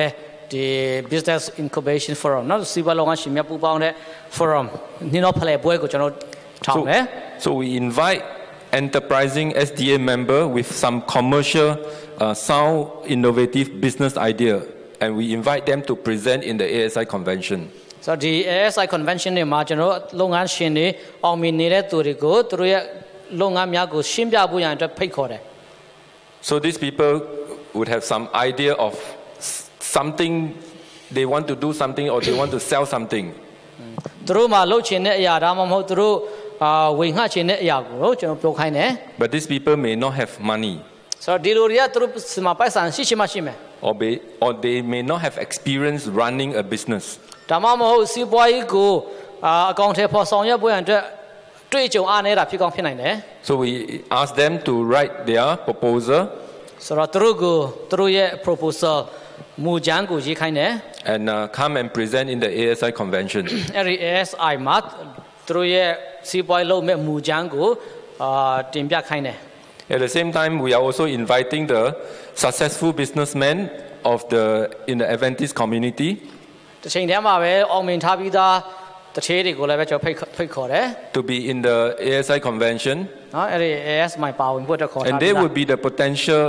ဒီ business incubation forum เนาะစီးပွားလုပ်ငန်းရှင်များပူးပေါင်းတဲ့ forum နေ့တော့ဖလှယ်ပွဲကိုကျွန်တော်ထောင်တယ် So we invite enterprising SDA member with some commercial sound innovative business idea and we invite them to present in the ASI convention. So the ASI convention တွေမှာကျွန်တော်လုပ်ငန်းရှင်တွေအောင်မြင်နေတဲ့သူတွေကိုသူတို့ရဲ့လုပ်ငန်းများကိုရှင်းပြဖို့ရန်အတွက်ဖိတ်ခေါ်တယ် So these people would have some idea of something they want to do something or they want to sell something. သူတို့မှာလုပ်ချင်တဲ့အရာဒါမှမဟုတ်သူတို့ဝေငှချင်တဲ့အရာကိုကျွန်တော်ပြောခိုင်းတယ် But these people may not have money. So ဒီလိုတွေကသူတို့စီမံပိုက်ဆံရှိရှိမှရှိမယ် Or they may not have experience running a business. ဒါမှမဟုတ်စီးပွားရေးကိုအကောင့်ထဲပေါ်ဆောင်ရွက်ဖို့ရန်အတွက်တွေ့ကြုံအားနေတာဖြစ်ကောင်းဖြစ်နိုင်တယ် So we ask them to write their proposal. ဆိုတော့သူတို့ရဲ့ proposal မူကြမ်းကိုရေးခိုင်းတယ် and come and present in the ASI convention. အဲ့ဒီ ASI မှာသူတို့ရဲ့စီးပွားရေးလုပ်မဲ့မူကြမ်းကိုတင်ပြခိုင်းတယ် At the same time, we are also inviting the successful businessmen in the Adventist community. တစ်ချိန်တည်းမှာပဲအောင်မြင်ထားပြီးသားတထေးတွေကိုလည်းပဲကျွန်တော်ဖိတ်ခေါ်တယ် to be in the ASI convention. နော်အဲ့ဒီ AS မှာပါဝင်ဖို့တက်ခေါ်တာ And they would be the potential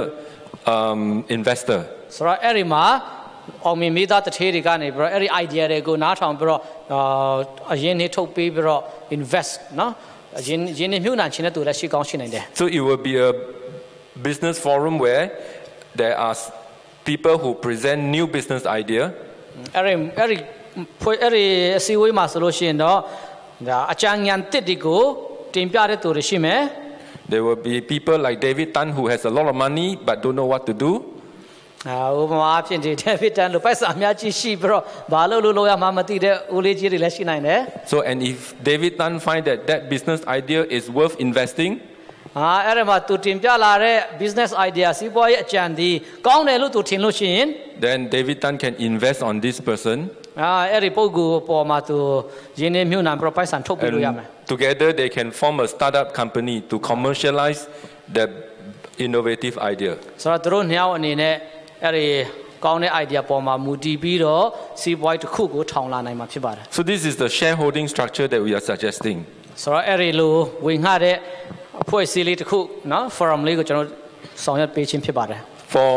investor. ဆိုတော့အဲ့ဒီမှာအောင်မြင်မိသားတထေးတွေကနေပြီးတော့အဲ့ဒီ idea တွေကိုနားထောင်ပြီးတော့အရင်နေ့ထုတ်ပြီးပြီးတော့ invest နော်အရင်နေ့မြှုပ်နှံခြင်းတဲ့သူလည်းရှိကောင်းရှိနိုင်တယ် So it will be a business forum where there are people who present new business idea. အဲ့ဒီအစည်းအဝေးမှာဆိုလို့ရှိရင်တော့ဒါအကြံဉာဏ်တစ်တွေကိုတင်ပြတဲ့သူတွေရှိမယ် There will be people like David Tan who has a lot of money but don't know what to do. ဥပမာဖြစ်တဲ့ David Tan လိုပိုက်ဆံအများကြီးရှိပြီးတော့ဘာလို့ရမှမသိတဲ့ဦးလေးကြီးတွေလည်းရှိနိုင်တယ် So and if David Tan find that business idea is worth investing, အဲ့ဒါမှသူတင်ပြလာတဲ့ business idea စီးပွားရေးအကြံဒီကောင်းတယ်လို့သူထင်လို့ရှိရင် then David Tan can invest on this person. အဲ့ဒီပုဂ္ဂိုလ်ပေါ်မှာသူရင်းနှီးမြှုပ်နှံပြီးပိုက်ဆံထုတ်ပေးလို့ရမယ် Together they can form a startup company to commercialize the innovative idea. ဆိုတော့သူတို့နှစ်ယောက်အနေနဲ့အဲ့ဒီကောင်းတဲ့ idea ပေါ်မှာမူတည်ပြီးတော့စီးပွားရေးတစ်ခုကိုထောင်လာနိုင်မှာဖြစ်ပါတယ် So this is the shareholding structure that we are suggesting. ဆိုတော့အဲ့ဒီလိုဝင်ငှတဲ့အဖွဲ့အစည်းလေးတစ်ခုနော် forum လေးကိုကျွန်တော်ဆောင်ရွက်ပေးခြင်းဖြစ်ပါတယ် For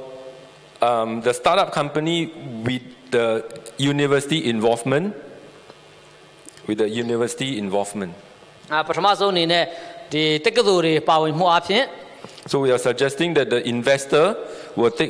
the startup company with the university involvement. ပထမဆုံးအနေနဲ့ဒီတက္ကသိုလ်တွေပါဝင်မှုအပြင် So we are suggesting that the investor will take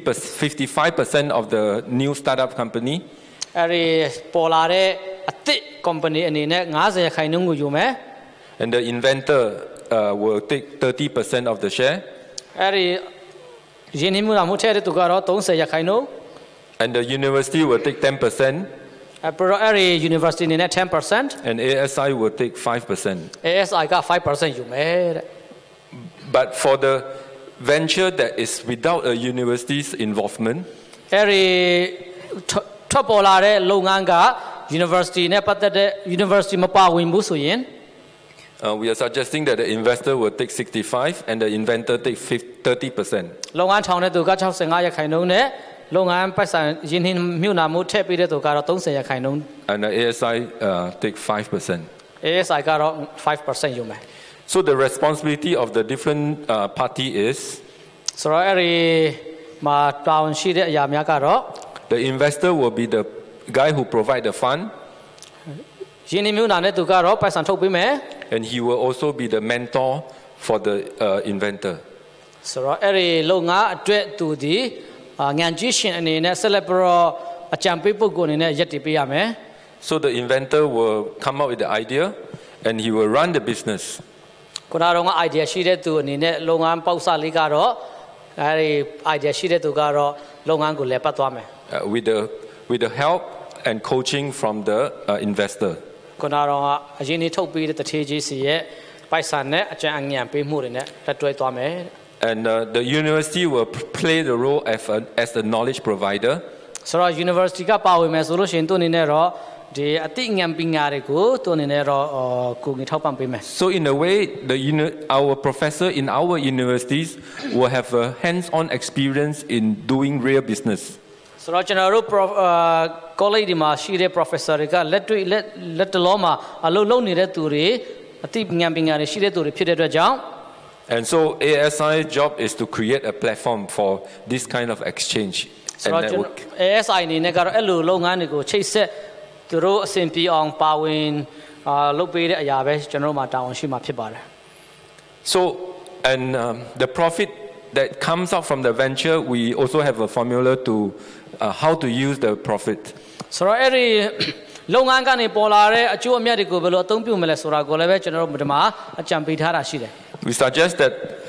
55% of the new startup company. အဲ့ဒီပေါ်လာတဲ့အသစ် company အနေနဲ့50%ခိုင်နှုန်းကိုယူမယ် And the inventor will take 30% of the share. အဲ့ဒီရင်းနှီးမှုထည့်တဲ့သူကတော့30%ခိုင်နှုန်း And the university will take 10%. Every university need 10%. And ASI will take 5%. ASI got 5% ယူမယ်တဲ့ But for the venture that is without a university's involvement, အဲ့ဒီထွက်ပေါ်လာတဲ့လုပ်ငန်းက university နဲ့ပတ်သက်တဲ့ university မပါဝင်ဘူးဆိုရင် we are suggesting that the investor will take 65 and the inventor take 30%. လုပ်ငန်းထောင်တဲ့သူက65%နဲ့လုပ်ငန်းပိုက်ဆံရင်းနှီးမြှုပ်နှံမှုထည့်ပေးတဲ့သူကတော့30%. And the ASI take 5%. ASI ကတော့ 5% ယူမယ် So the responsibility of the different party is ဆိုတော့အဲ့ဒီမှာတာဝန်ရှိတဲ့အရာများကတော့ the investor will be the guy who provide the fund. ရင်းနှီးမြှုပ်နှံတဲ့သူကတော့ပိုက်ဆံထုတ်ပေးမယ် And he will also be the mentor for the inventor. ဆိုတော့အဲ့ဒီလုပ်ငန်းအတွက်သူဒီဉာဏ်ကြီးရှင်အနေနဲ့ဆက်လက်ပြီးတော့အကြံပေးပုဂ္ဂိုလ်အနေနဲ့ရည်တည်ပေးရမယ် So the inventor will come up with the idea and he will run the business. ခုနကတော့ idea ရှိတဲ့သူအနေနဲ့လုပ်ငန်းပေါက်စလေးကတော့အဲဒီ idea ရှိတဲ့သူကတော့လုပ်ငန်းကိုလည်ပတ်သွားမယ် with the help and coaching from the investor. ခုနကတော့အရင်နေ့ထုတ်ပေးတဲ့တထေးကြီးစီရဲ့ပိုက်ဆံနဲ့အကြံဉာဏ်ပေးမှုတွေနဲ့တက်တွဲသွားမယ် And the university will play the role as a knowledge provider. ဆိုတော့ university ကပါဝင်မယ်ဆိုလို့ရှိရင်သူအနေနဲ့တော့ဒီအသိဉာဏ်ပညာတွေကိုသူအနေနဲ့တော့ကိုယ်ကြီးထောက်ပံ့ပေးမယ် So in a way our professor in our universities will have a hands-on experience in doing real business. ဆိုတော့ကျွန်တော်တို့ college ဒီမှာရှိတဲ့ professor တွေကလက်တလုံးမှာအလုပ်လုပ်နေတဲ့သူတွေအသိဉာဏ်ပညာတွေရှိတဲ့သူတွေဖြစ်တဲ့အတွက်ကြောင့် And so ASI's job is to create a platform for this kind of exchange and network. ASI အနေနဲ့ကတော့အဲ့လိုလုပ်ငန်းတွေကိုချိတ်ဆက်သူတို့အဆင်ပြေအောင်ပါဝင်လုပ်ပေးတဲ့အရာပဲကျွန်တော်တို့မှာတာဝန်ရှိမှာဖြစ်ပါတယ် So and the profit that comes out from the venture, we also have a formula to how to use the profit. ဆိုတော့အဲ့ဒီလုပ်ငန်းကနေပေါ်လာတဲ့အကျိုးအမြတ်တွေကိုဘယ်လိုအသုံးပြုမလဲဆိုတာကိုလည်းပဲကျွန်တော်တို့ဒီမှာအကြံပေးထားတာရှိတယ် We suggest that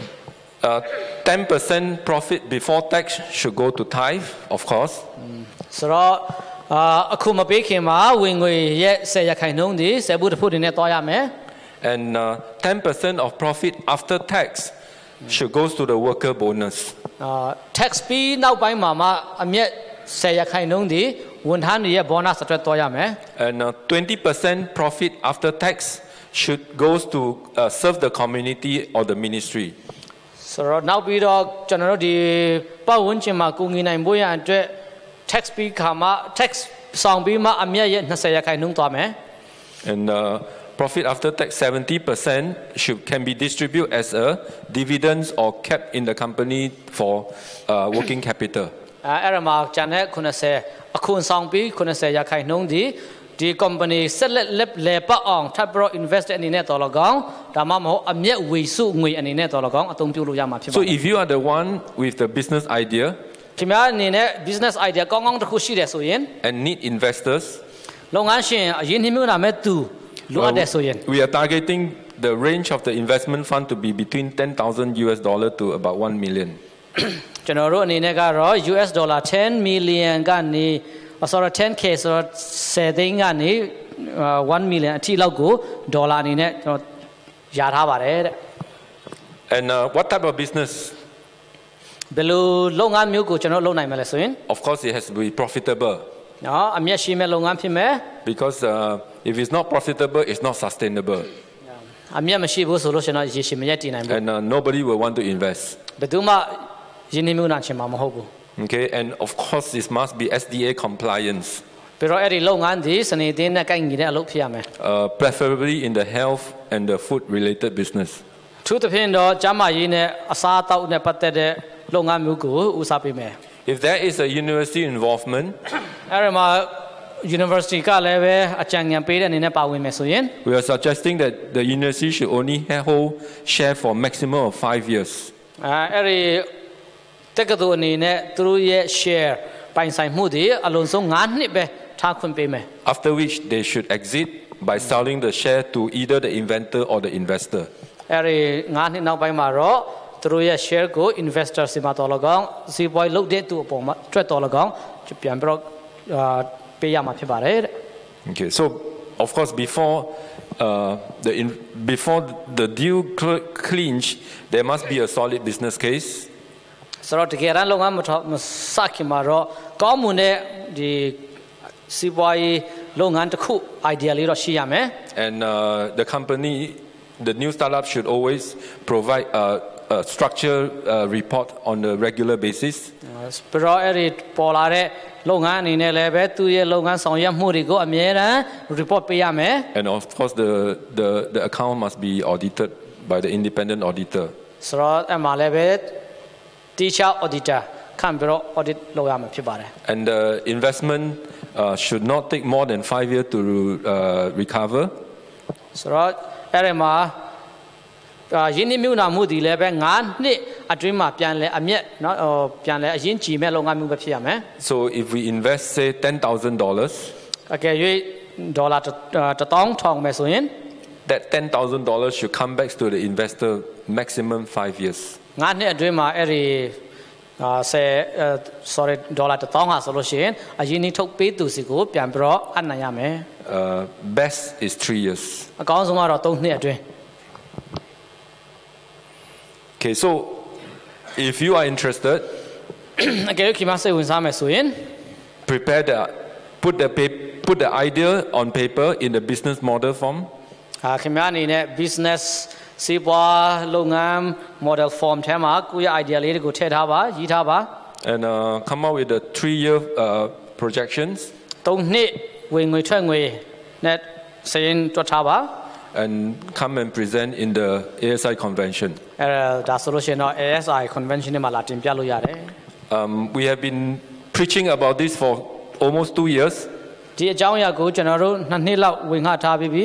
10% profit before tax should go to tithe, of course. ဆိုတော့အခုမပေးခင်မှာဝင်ငွေရဲ့10%ရာခိုင်နှုန်းဒီ10ဘူးတစ်ဖူးတွေနဲ့တွားရမယ် And 10% of profit after tax should go to the worker bonus. tax ပြီးနောက်ပိုင်းမှာမှအမြတ်10%ရာခိုင်နှုန်းဒီဝန်ထမ်းတွေရဲ့ bonus အတွက်တွားရမယ် And 20% profit after tax should goes to serve the community or the ministry. ဆိုတော့နောက်ပြီးတော့ကျွန်တော်တို့ဒီပတ်ဝန်းကျင်မှာကိုငွေနိုင်ဖို့ရအတွက် tax ပြီးခါမှာ tax ဆောင်ပြီးမှအမြတ်ရဲ့20%ရာခိုင်နှုန်းတွားမယ် And profit after tax 70% can be distributed as a dividends or kept in the company for working capital. အဲ့ဒါမှာကျန်တဲ့90အခွန်ဆောင်ပြီး90%ရာခိုင်နှုန်းဒီဒီ company ဆက်လက်လေပတ်အောင်ထပ်ပြီးတော့ invest အနေနဲ့တော်လကောင်ဒါမှမဟုတ်အမြတ်ဝေစုငွေအနေနဲ့တော်လကောင်အသုံးပြုလို့ရမှာဖြစ်ပါတယ် So if you are the one with the business idea ခင်ဗျားအနေနဲ့ business idea ကောင်းကောင်းတစ်ခုရှိတယ်ဆိုရင် and need investors လုပ်ငန်းရှင်အရင်နှိမ့်မြနာမဲ့သူလိုအပ်တယ်ဆိုရင် we are targeting the range of the investment fund to be between $10,000 to about 1 million ကျွန်တော်တို့အနေနဲ့ကတော့ US dollar 10 million ကနေ sorry 10k ဆိုတော့10သိန်းကနေ 1 million အထိလောက်ကိုဒေါ်လာအနေနဲ့ကျွန်တော်ယာထားပါတယ်တဲ့ And what type of business ဘယ်လိုလုပ်ငန်းမျိုးကိုကျွန်တော်လုပ်နိုင်မလဲဆိုရင် Of course it has to be profitable နော်အမြတ်ရှိမဲ့လုပ်ငန်းဖြစ်မယ် because if it's not profitable it's not sustainable အမြတ်မရှိဘူးဆိုလို့ရှိရင်တော့ရေရှည်မရက်တည်နိုင်ဘူး and nobody will want to invest ဘယ်သူမှရင်းနှီးမြှုပ်နှံချင်မှာမဟုတ်ဘူး Okay, and of course this must be SDA compliance. ပြီးတော့အဲ့ဒီလုပ်ငန်းဒီစနေတင်းနဲ့ကိုက်ညီတဲ့အလုပ်ဖြစ်ရမယ် Preferably in the health and the food related business. သူသဖြင့်တော့ကျန်းမာရေးနဲ့အစားအသောက်နဲ့ပတ်သက်တဲ့လုပ်ငန်းမျိုးကိုဦးစားပေးမယ် If there is a university involvement, အဲ့ဒီမှာ university ကလည်းပဲအကြံဉာဏ်ပေးတဲ့အနေနဲ့ပါဝင်မယ်ဆိုရင် we are suggesting that the university should only hold share for maximum of 5 years. အဲ့ဒီတက္ကသိုလ်အနေနဲ့သူတို့ရဲ့ share ပိုင်ဆိုင်မှုတွေအလုံးစုံ9နှစ်ပဲထားခွင့်ပေးမယ် After which they should exit by selling the share to either the inventor or the investor. အဲ့ဒီ9နှစ်နောက်ပိုင်းမှာတော့သူတို့ရဲ့ share ကို investor စီမှာတော်လကောင်စီးပွားရေးလုပ်တဲ့သူအပေါ်မှာထွက်တော်လကောင်ပြန်ပြီးတော့ပေးရမှာဖြစ်ပါတယ်တဲ့ Okay, so of course before the deal clinch, there must be a solid business case. ဆိုတော့တကယ်တမ်းလုပ်ငန်းမစခင်မှာတော့ကောင်းမွန်တဲ့ဒီစီးပွားရေးလုပ်ငန်းတစ်ခု idea လေးတော့ရှိရမယ် And the company, the new startup should always provide a structured report on a regular basis. ပြီးတော့အဲ့ဒီပေါ်လာတဲ့လုပ်ငန်းအနေနဲ့လည်းပဲသူ့ရဲ့လုပ်ငန်းဆောင်ရွက်မှုတွေကိုအမြဲတမ်း report ပေးရမယ် And of course the account must be audited by the independent auditor. ဆိုတော့အမှလည်းပဲ teacher auditor ခံပြီးတော့ audit လုပ်ရမှာဖြစ်ပါတယ် And the investment should not take more than 5 years to recover. ဆိုတော့အဲ့ဒီမှာယင်းနှမြုပ်နာမှုဒီလည်းပဲ9နှစ်အတွင်းမှာပြန်လဲအမြက်เนาะပြန်လဲအရင်ကြည်မဲ့လုပ်ငန်းမျိုးပဲဖြစ်ရမယ် So if we invest say $10,000, အကယ်၍ဒေါ်လာ1000ထောင်မယ်ဆိုရင် that $10,000 should come back to the investor maximum 5 years. 9နှစ်အတွင်းမှာအဲ့ဒီsorry ဒေါ်လာ1000ဟာဆိုလို့ရှိရင်အရင်နှထုတ်ပေးသူစီကိုပြန်ပြီးတော့အနိုင်ရမယ် Best is 3 years. အကောင်းဆုံးကတော့3နှစ်အတွင်း Okay, so if you are interested, အကယ်၍ခင်ဗျားစိတ်ဝင်စားမယ်ဆိုရင် put the idea on paper in the business model form. ခင်ဗျားအနေနဲ့ business စီးပွားလုပ်ငန်း model form ထဲမှာကိုယ့်ရဲ့ idea လေးတွေကိုထည့်ထားပါရေးထားပါ and come out with the 3-year projections 3 နှစ်ဝင်ငွေထွက်ငွေနဲ့စာရင်းတွက်ထားပါ and come and present in the ASI convention. ဒါဆိုလို့ရှိရင်တော့ ASI convention နဲ့မှာလာတင်ပြလို့ရတယ် We have been preaching about this for almost 2 years. ဒီအကြောင်းအရာကိုကျွန်တော်တို့2 နှစ်လောက်ဝင်ငှထားပြီးပြီ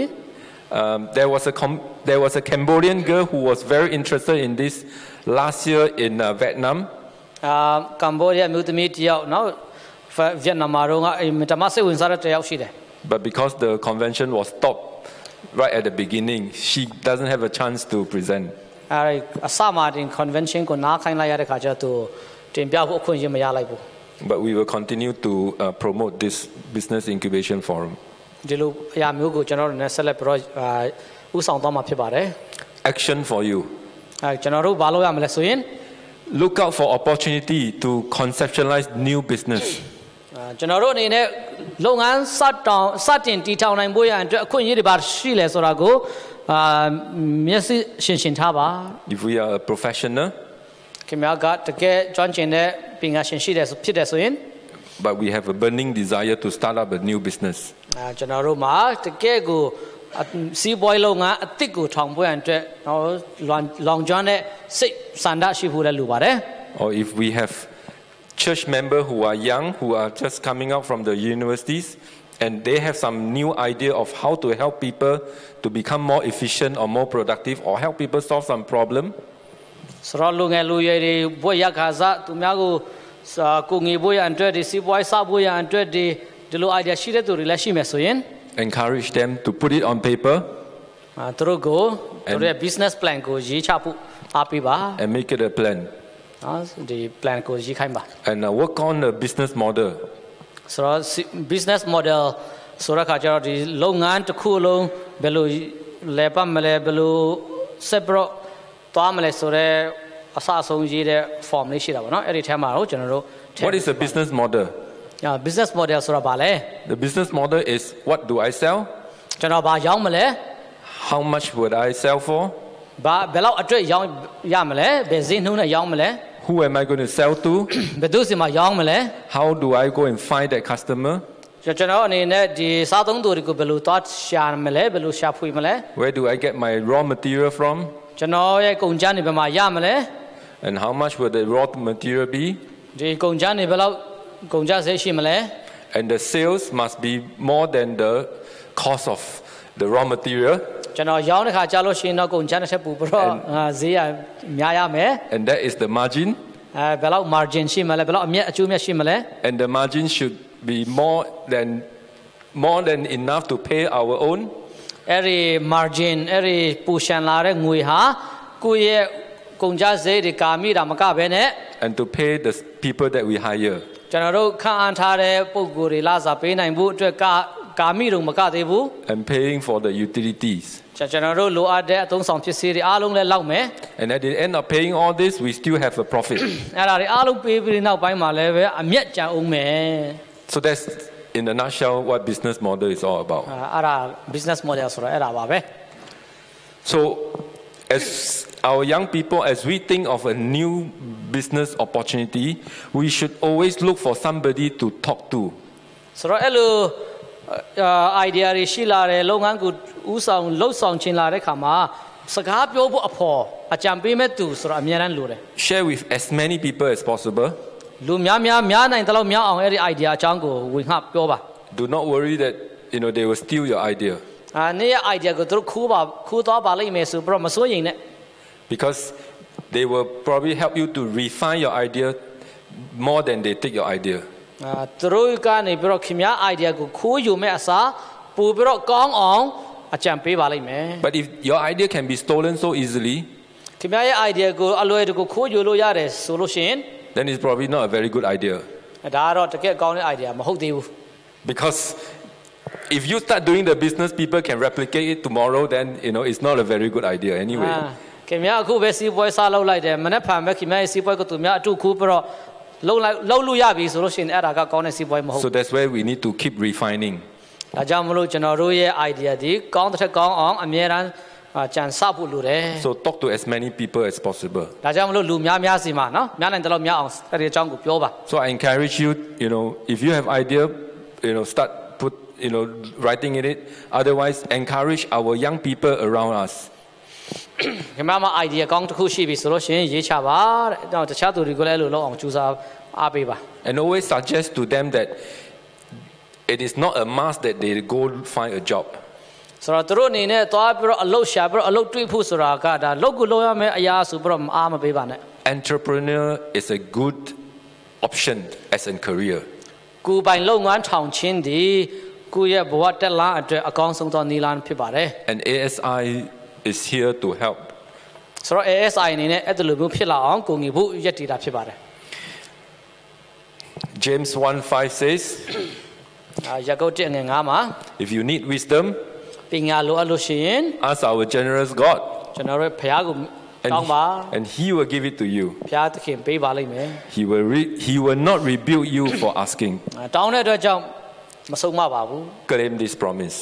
There was a Cambodian girl who was very interested in this last year in Vietnam. ကမ္ဘောဒီးယားမြို့သမီးတယောက်နော်ဗီယက်နမ်မှာတော့မတမစိတ်ဝင်စားတဲ့တယောက်ရှိတယ် But because the convention was stopped right at the beginning, she doesn't have a chance to present. အစမှာတင် convention ကိုနားခိုင်းလိုက်ရတဲ့ခါကျတော့တင်ပြဖို့အခွင့်အရေးမရလိုက်ဘူး But we will continue to promote this business incubation forum. ဒီလိုအရာမျိုးကိုကျွန်တော်တို့လည်းဆက်လက်ပြီးတော့ဥဆောင်သွားမှာဖြစ်ပါတယ် Action for you. ကျွန်တော်တို့ဘာလုပ်ရမလဲဆိုရင် Look out for opportunity to conceptualize new business. ကျွန်တော်တို့အနေနဲ့လုပ်ငန်းစတင်တည်ထောင်နိုင်ဖို့ရအတွက်အခွင့်အရေးတွေပါရှိလဲဆိုတာကိုမျက်စိရှင်းထားပါ If we are a professional, ခင်ဗျားကတကယ်ကျွမ်းကျင်တဲ့ပညာရှင်ရှိတယ်ဖြစ်တယ်ဆိုရင် but we have a burning desire to start up a new business. ကျွန်တော်တို့မှာတကယ်ကိုစီးပွားရေးလုပ်ငန်းအသစ်ကိုထောင်ဖို့ရအတွက်လောင်ကျွမ်းတဲ့စိတ်ဆန္ဒရှိဖို့လည်းလိုပါတယ် Or if we have church members who are young, who are just coming out from the universities, and they have some new idea of how to help people to become more efficient or more productive, or help people solve some problem. ဆိုတော့လူငယ်လူရွယ်တွေဘွဲ့ရခါစားသူများကိုကိုငေဘွဲ့ရအတွက်ဒီစီးပွားရေးစဘွဲ့ရအတွက်ဒီလို idea ရှိတဲ့သူတွေလည်းရှိမယ်ဆိုရင် encourage them to put it on paper သူတို့ကိုသူတို့ရဲ့ business plan ကိုရေးချဖို့အားပေးပါ and make it a plan. ဒီ plan ကိုရေးခိုင်းပါ and work on the business model. ဆိုတော့ business model ဆိုတော့ခါကျတော့ဒီလုပ်ငန်းတစ်ခုလုံးဘယ်လိုလဲပတ်မလဲဘယ်လို separate သွားမလဲဆိုတော့အစအဆုံးရေးတဲ့ form လေးရှိတာပေါ့နော်အဲ့ဒီထဲမှာတော့ကျွန်တော်တို့ What is a business model? business model ဆိုတာဘာလဲ The business model is what do I sell? ကျွန်တော်ဘာရောင်းမလဲ How much would I sell for? ဘယ်လောက်အတွက်ရောင်းရမလဲဘယ်ဈေးနှုန်းနဲ့ရောင်းမလဲ Who am I going to sell to? ဘယ်သူစီမှာရောင်းမလဲ How do I go and find that customer? ကျွန်တော်အနေနဲ့ဒီစားသုံးသူတွေကိုဘယ်လိုသွားရှာမလဲဘယ်လိုရှာဖွေမလဲ Where do I get my raw material from? ကျွန်တော်ရဲ့ကုန်ကြမ်းတွေဘယ်မှာရမလဲ And how much will the raw material be? ဒီကုန်ကြမ်းတွေဘယ်လောက်ကုန်ကြမ်းဈေးရှိမလဲ And the sales must be more than the cost of the raw material. ကျွန်တော်ရောင်းတဲ့ခါကြာလို့ရှိရင်တော့ကုန်ကြမ်းတစ်ချက်ပူပြီးတော့ဈေးရများရမယ် And that is the margin. ဘယ်လောက် margin ရှိမလဲဘယ်လောက်အမြတ်အကျိုးမြတ်ရှိမလဲ And the margin should be more than enough to pay our own. အဲ့ဒီ margin အဲ့ဒီပူရှန်လာတဲ့ငွေဟာကိုယ့်ရဲ့ကုန်ကြမ်းဈေးတွေကာမိတာမကဘဲနဲ့ And to pay the people that we hire. ကျွန်တော်တို့ခန့်အပ်ထားတဲ့ပုံကိုယ်တွေလာစားပေးနိုင်ဖို့အတွက်ကာမိတော့မကသေးဘူး And paying for the utilities. ကျွန်တော်တို့လိုအပ်တဲ့အသုံးဆောင်ပစ္စည်းတွေအားလုံးလည်းလောက်မယ် And at the end of paying all this, we still have a profit. အဲ့ဒါတွေအားလုံးပေးပြီးနောက်ပိုင်းမှာလည်းပဲအမြတ်ကျန်အောင်မယ် So that's in a nutshell what business model is all about. အဲ့ဒါ business model ဆိုတာအဲ့ဒါပါပဲ So as our young people, as we think of a new business opportunity, we should always look for somebody to talk to. ဆိုတော့အဲ့လို idea တွေရှိလာတယ်လုပ်ငန်းကိုဥဆောင်လှုပ်ဆောင်ခြင်းလာတဲ့ခါမှာစကားပြောဖို့အဖို့အကြံပေးမဲ့သူဆိုတော့အများအားလိုတယ် Share with as many people as possible. လူများနိုင်တယ်လို့များအောင်အဲ့ဒီ idea အကြောင်းကိုဝင်ခပြောပါ Do not worry that they will steal your idea. နေ့ရဲ့ idea ကိုသူတို့ခိုးသွားပါလိမ့်မယ်ဆိုပြီးတော့မစိုးရိမ်နဲ့ Because they will probably help you to refine your idea more than they take your idea. သူတို့ကနေပြီးတော့ခင်ဗျား idea ကိုခိုးယူမဲ့အစားပို့ပြီးတော့ကောင်းအောင်အကြံပေးပါလိမ့်မယ် But if your idea can be stolen so easily, ခင်ဗျားရဲ့ idea ကိုအလွယ်တကူခိုးယူလို့ရတယ်ဆိုလို့ရှိရင် then it's probably not a very good idea. ဒါကတော့တကယ်ကောင်းတဲ့ idea မဟုတ်သေးဘူး Because if you start doing the business, people can replicate it tomorrow, then it's not a very good idea anyway. ခင်ဗျားအခုပဲစီးပွားရေးစားလုပ်လိုက်တယ်မနေ့ဖန်ပဲခင်ဗျားရဲ့စီးပွားရေးကိုသူများအတူခိုးပြီးတော့လုံးလို့ရပြီဆိုလို့ရှိရင်အဲ့ဒါကကောင်းတဲ့စီးပွားရေးမဟုတ် So that's where we need to keep refining. ဒါကြောင့်မလို့ကျွန်တော်တို့ရဲ့ idea ဒီကောင်းတဲ့ကောင်းအောင်အမြဲတမ်းကြံစဖို့လိုတယ် So talk to as many people as possible. ဒါကြောင့်မလို့လူများစီမှာနော်များနိုင်တယ်လို့များအောင်အဲ့ဒီအကြောင်းကိုပြောပါ So I encourage you, if you have idea, start writing in it. Otherwise, encourage our young people around us. ခင်ဗျားမှာ idea ကောင်းတစ်ခုရှိပြီဆိုလို့ရှိရင်ရေးချပါတဲ့တော့တခြားသူတွေကိုလည်းအဲ့လိုလုပ်အောင်ကြိုးစားအားပေးပါ And always suggest to them that it is not a must that they go find a job. ဆိုတော့သူတို့အနေနဲ့သွားပြီးတော့အလုပ်ရှာပြီးတော့အလုပ်တွေ့ဖို့ဆိုတာကဒါလုပ်ကိုလုပ်ရမယ်အရာဆိုပြီးတော့အားမပေးပါနဲ့ Entrepreneur is a good option as a career. ကိုယ်ပိုင်လုပ်ငန်းထောင်ခြင်းဒီကိုယ့်ရဲ့ဘဝတက်လာအတွက်အကောင်းဆုံးသောနည်းလမ်းဖြစ်ပါတယ် And ASI is here to help. ဆိုတော့ ASI အနေနဲ့အဲ့ဒီလိုမျိုးဖြစ်လာအောင်ကိုငီဖို့ရည်တည်တာဖြစ်ပါတယ် James 1:5 says, ယာကုပ်1 ငယ် 9 မှာ if you need wisdom, ပညာလိုအပ်လို့ရှိရင် ask our generous God, ကျွန်တော်တို့ဘုရားကိုတောင်းပါ and He will give it to you. ဘုရားသခင်ပေးပါလိမ့်မယ် He will not rebuke you for asking. တောင်းတဲ့အတွက်ကြောင့်မဆုံးမပါဘူး Claim this promise.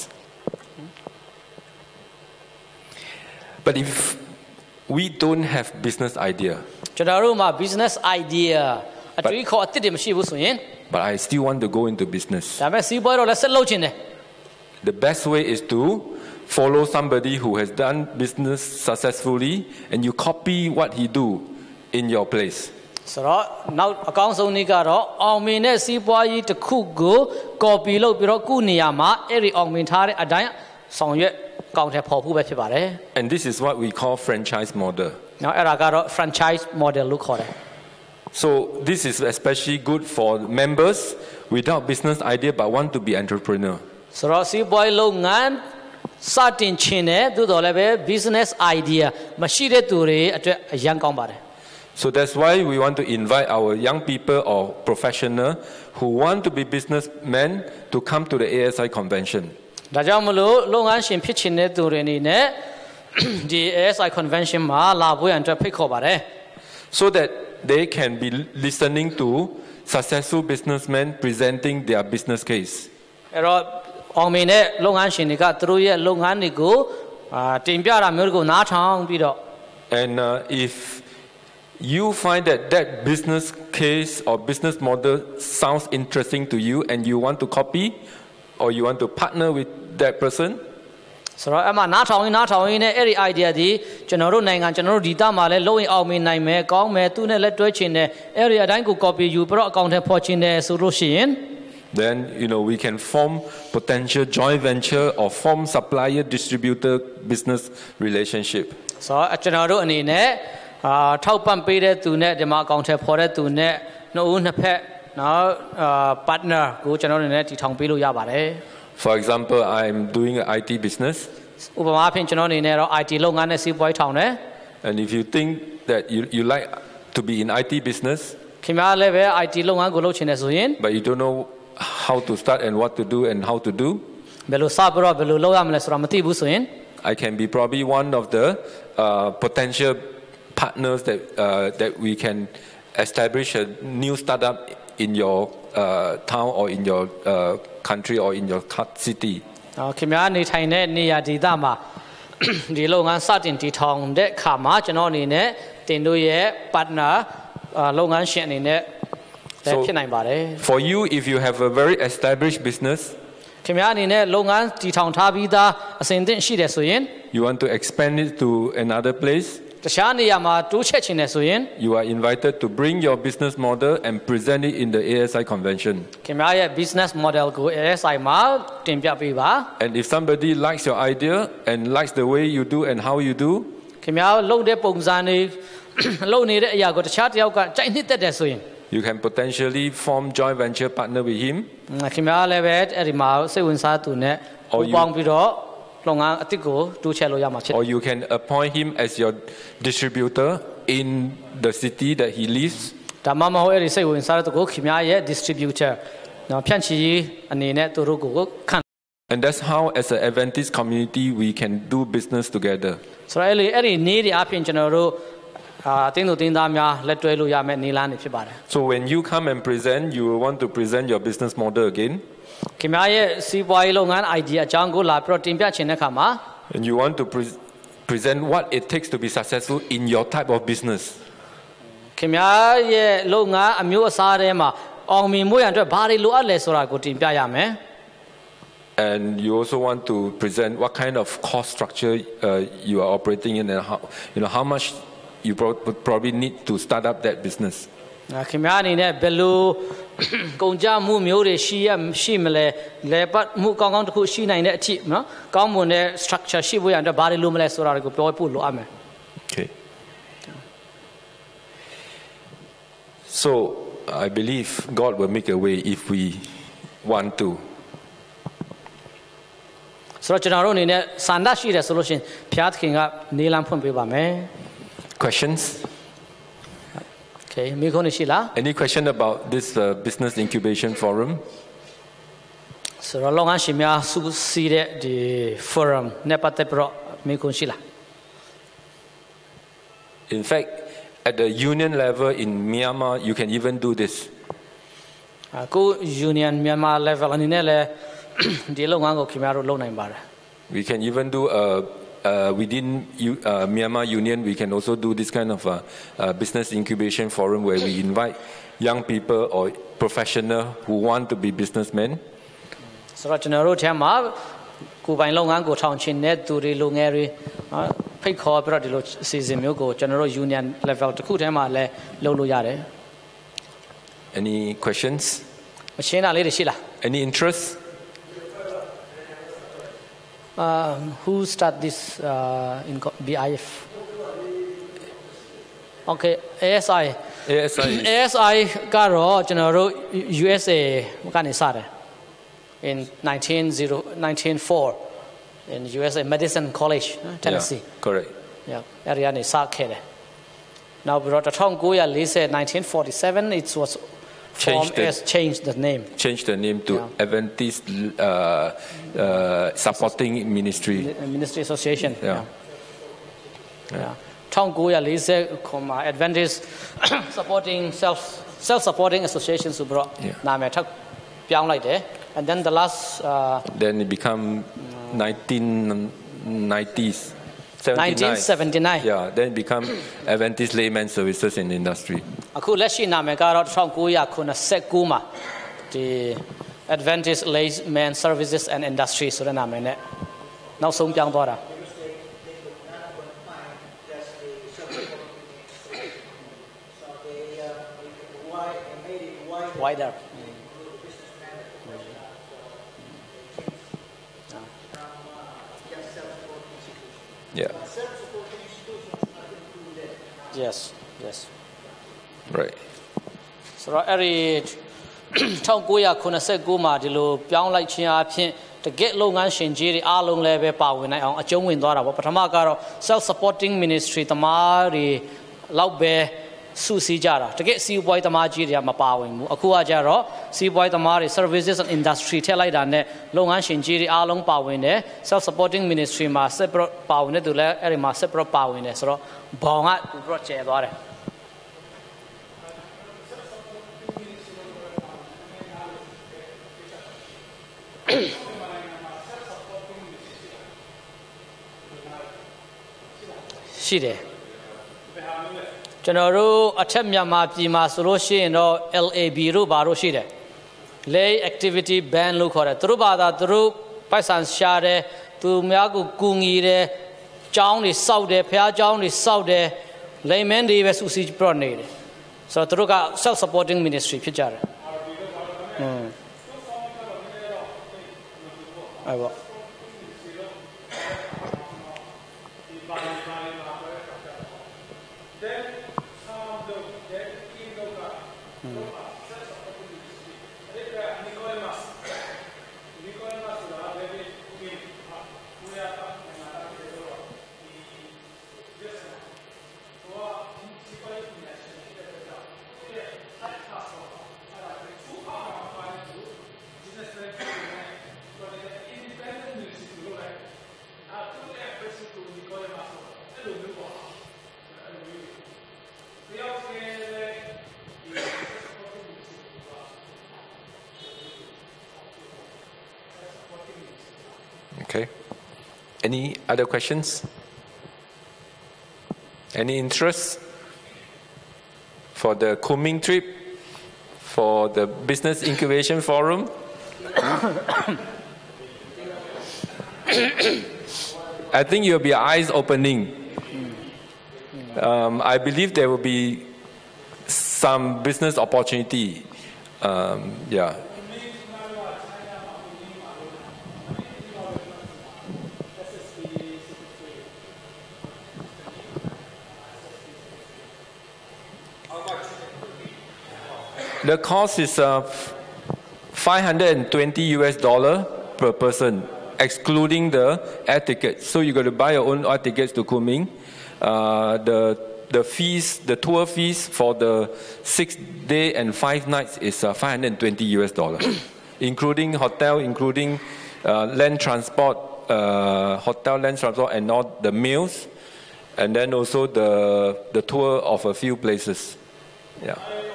But if we don't have business idea, ကျွန်တော်တို့မှာ business idea အတွေးခေါ်အသစ်တွေမရှိဘူးဆိုရင် but I still want to go into business, ဒါပေမဲ့စီးပွားရေးတော့လည်းဆက်လုပ်ချင်တယ် the best way is to follow somebody who has done business successfully and you copy what he do in your place. ဆိုတော့နောက်အကောင်းဆုံးနည်းကတော့အောင်မြင်တဲ့စီးပွားရေးတစ်ခုကို copy လုပ်ပြီးတော့ခုနေရာမှာအဲ့ဒီအောင်မြင်ထားတဲ့အတိုင်းဆောင်ရွက်ကောင်းတဲ့ပေါ်ဖို့ပဲဖြစ်ပါတယ် And this is what we call franchise model. နောက်အဲ့ဒါကတော့ franchise model လို့ခေါ်တယ် So this is especially good for members without business idea but want to be entrepreneur. ဆိုတော့စီးပွားရေးလုပ်ငန်းစတင်ခြင်းနဲ့သို့တော်လည်းပဲ business idea မရှိတဲ့သူတွေအတွက်အရန်ကောင်းပါတယ် So that's why we want to invite our young people or professional who want to be businessmen to come to the ASI convention. ဒါကြောင့်မလို့လုပ်ငန်းရှင်ဖြစ်ချင်တဲ့သူတွေအနေနဲ့ဒီ ASI convention မှာလာဖို့ရန်အတွက်ဖိတ်ခေါ်ပါတယ် So that they can be listening to successful businessmen presenting their business case. အဲ့တော့အောင်မြင်တဲ့လုပ်ငန်းရှင်တွေကသူတို့ရဲ့လုပ်ငန်းတွေကိုတင်ပြတာမျိုးတွေကိုနားထောင်ပြီးတော့ And if you find that business case or business model sounds interesting to you and you want to copy or you want to partner with that person, ဆိုတော့အမှနားထောင်ရင်းနဲ့အဲ့ဒီ idea ဒီကျွန်တော်တို့နိုင်ငံကျွန်တော်တို့ဒေသမှာလည်းလုပ်ရင်အောင်မြင်နိုင်မယ်ကောင်းမယ်သူနဲ့လက်တွဲချင်တယ်အဲ့ဒီအတိုင်းကို copy ယူပြီးတော့အကောင့်ထဲပေါ်ချင်တယ်ဆိုလို့ရှိရင် then we can form potential joint venture or form supplier distributor business relationship. ဆိုတော့ကျွန်တော်တို့အနေနဲ့ထောက်ပံ့ပေးတဲ့သူနဲ့ဒီမှာအကောင့်ထဲပေါ်တဲ့သူနဲ့နှစ်ဦးနှစ်ဖက်နော် partner ကိုကျွန်တော်တို့နဲ့တည်ထောင်ပေးလို့ရပါတယ် For example, I'm doing an IT business. ဥပမာအဖြစ်ကျွန်တော်အနေနဲ့တော့ IT လုပ်ငန်းနဲ့စီးပွားရေးထောင်တယ် And if you think that you like to be in IT business, ခင်ဗျားလည်းပဲ IT လုပ်ငန်းကိုလုပ်ချင်တယ်ဆိုရင် but you don't know how to start and what to do and how to do, ဘယ်လိုစပြီးတော့ဘယ်လိုလုပ်ရမလဲဆိုတာမသိဘူးဆိုရင် I can be probably one of the potential partners that we can establish a new startup in your town or in your country or in your city. ခင်ဗျားနေထိုင်တဲ့နေရာဒေသမှာဒီလုပ်ငန်းစတင်တည်ထောင်တဲ့အခါမှာကျွန်တော်အနေနဲ့တင်တို့ရဲ့ partner လုပ်ငန်းရှင်အနေနဲ့ဖြစ်နိုင်ပါတယ် For you, if you have a very established business, ခင်ဗျားအနေနဲ့လုပ်ငန်းတည်ထောင်ထားပြီးသားအစဉ်အသင့်ရှိတယ်ဆိုရင် you want to expand it to another place, တခြားနေရာမှာတိုးချဲ့ချင်တယ်ဆိုရင် you are invited to bring your business model and present it in the ASI convention. ခင်ဗျားရဲ့ business model ကို ASI မှာတင်ပြပေးပါ And if somebody likes your idea and likes the way you do and how you do, ခင်ဗျားလုပ်တဲ့ပုံစံတွေလုပ်နေတဲ့အရာကိုတခြားတစ်ယောက်ကကြိုက်နှစ်သက်တယ်ဆိုရင် you can potentially form joint venture partner with him. ခင်ဗျားလည်းပဲအဲ့ဒီမှာစိတ်ဝင်စားသူနဲ့ပူးပေါင်းပြီးတော့လုပ်ငန်းအသစ်ကိုတိုးချဲ့လို့ရမှာဖြစ်တယ် Or you can appoint him as your distributor in the city that he lives. ဒါမှမဟုတ်အဲ့ဒီစိတ်ဝင်စားတဲ့သူကိုခင်ဗျားရဲ့ distributor နော်ဖြန့်ချီအနေနဲ့သူတို့ကိုခန့် And that's how as an Adventist community we can do business together. ဆိုတော့အဲ့ဒီနေ့တွေအပြင်ကျွန်တော်တို့အတင်းတို့တင်းသားများလက်တွဲလို့ရမယ့်နေလမ်းတွေဖြစ်ပါတယ် So when you come and present, you will want to present your business model again. ခင်ဗျားရဲ့စီးပွားရေးလုပ်ငန်း idea အကြောင်းကိုလာပြီးတော့တင်ပြချင်တဲ့အခါမှာ And you want to present what it takes to be successful in your type of business. ခင်ဗျားရဲ့လုပ်ငန်းအမျိုးအစားထဲမှာအောင်မြင်မှုရန်အတွက်ဘာတွေလိုအပ်လဲဆိုတာကိုတင်ပြရမယ် And you also want to present what kind of cost structure you are operating in and how much you probably need to start up that business. ခင်ဗျားအနေနဲ့ဘယ်လိုကုန်ကြမှုမျိုးတွေရှိမလဲလဲပတ်မှုကောင်းကောင်းတစ်ခုရှိနိုင်တဲ့အထိနော်ကောင်းမွန်တဲ့ structure ရှိဖို့ရန်အတွက်ဘာတွေလိုမလဲဆိုတာကိုပြောဖို့လိုအပ်မယ် Okay. So I believe God will make a way if we want to. ဆိုတော့ကျွန်တော်တို့အနေနဲ့စန္ဒရှိတယ်ဆိုလို့ရှိရင်ဘုရားသခင်ကနေလမ်းဖွင့်ပေးပါမယ် Questions? Okay မိခွန်းရှိလား Any question about this business incubation forum? ဆိုတော့လုပ်ငန်းရှင်များစုစည်းတဲ့ဒီ forum နဲ့ပတ်သက်ပြီးတော့မိခွန်းရှိလား In fact, at the union level in Myanmar, you can even do this. အခု union Myanmar level အနေနဲ့လည်းဒီလုပ်ငန်းကိုခင်ဗျားတို့လုပ်နိုင်ပါတယ် We can even do within Myanmar Union. We can also do this kind of business incubation forum where we invite young people or professionals who want to be businessmen. ဆိုတော့ကျွန်တော်တို့ထဲမှာကိုယ်ပိုင်လုပ်ငန်းကိုထောင်ချင်တဲ့သူတွေလူငယ်တွေဖိတ်ခေါ်ပြီးတော့ဒီလိုအစီအစဉ်မျိုးကိုကျွန်တော်တို့ union level တစ်ခုထဲမှာလည်းလုပ်လို့ရတယ် Any questions? မရှင်းတာလေးတွေရှိလား Any interest? Who start this in BIF? Okay, ASI. ASI ကတော့ကျွန်တော်တို့ USA ကနေစတယ် in 1904 in USA Medicine College, Tennessee. Yeah, correct. Yeah, အဲ့ဒီကနေစခဲ့တယ် Now 1947 it was changed the name. Changed the name to Adventist Supporting Ministry. Ministry Association. Yeah. 1940 Adventist Supporting Self-Supporting Association ဆိုပြီးတော့နာမည်ထပ်ပြောင်းလိုက်တယ် and then the last then it become 1990s 1979 Yeah, then it become Adventist Layman Services in Industry. အခုလက်ရှိနာမည်ကတော့1989မှာဒီ Adventist Layman Services and Industry ဆိုတဲ့နာမည်နဲ့နောက်ဆုံးပြောင်းသွားတာ wider. Yeah. Yes. Right. So အဲ့ဒီ1989မှာဒီလိုပြောင်းလိုက်ခြင်းအပြင်တကယ့်လုပ်ငန်းရှင်ကြီးတွေအားလုံးလည်းပဲပါဝင်နိုင်အောင်အကျုံးဝင်သွားတာပေါ့ပထမကတော့ self supporting ministry တမားတွေလောက်ပဲစုစည်းကြတာတကယ့်စီးပွားရေးသမားကြီးတွေကမပါဝင်ဘူးအခုကကြတော့စီးပွားရေးသမားတွေ services and industry ထည့်လိုက်တာနဲ့လုပ်ငန်းရှင်ကြီးတွေအားလုံးပါဝင်တယ် self supporting ministry မှာ separate ပါဝင်တဲ့သူလည်းအဲ့ဒီမှာ separate ပါဝင်တယ်ဆိုတော့ဘောင်ကသူတို့ကျဲသွားတယ်ရှိတယ်ကျွန်တော်တို့အထက်မြန်မာပြည်မှာဆိုလို့ရှိရင်တော့ LAB တို့ဘာလို့ရှိတယ် Lay Activity Ban လို့ခေါ်တယ်သူတို့ဘာသာသူတို့ပိုက်ဆံရှာတယ်သူများကိုကူညီတယ်ကျောင်းတွေစောက်တယ်ဖျားကျောင်းတွေစောက်တယ် layman တွေပဲစုစည်းပြတော့နေတယ်ဆိုတော့သူတို့က self supporting ministry ဖြစ်ကြတယ်အဲ့ပေါ့ Okay. Any other questions? Any interest for the Kunming trip, for the Business Incubation Forum? I think you'll be eyes opening. I believe there will be some business opportunity. Yeah. The cost is $520 per person, excluding the air tickets. So you got to buy your own air tickets to Kunming. The fees, the tour fees for the 6 days and 5 nights is $520, including hotel, including land transport, hotel land transport, and all the meals, and then also the tour of a few places. Yeah.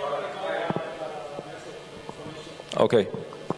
Okay.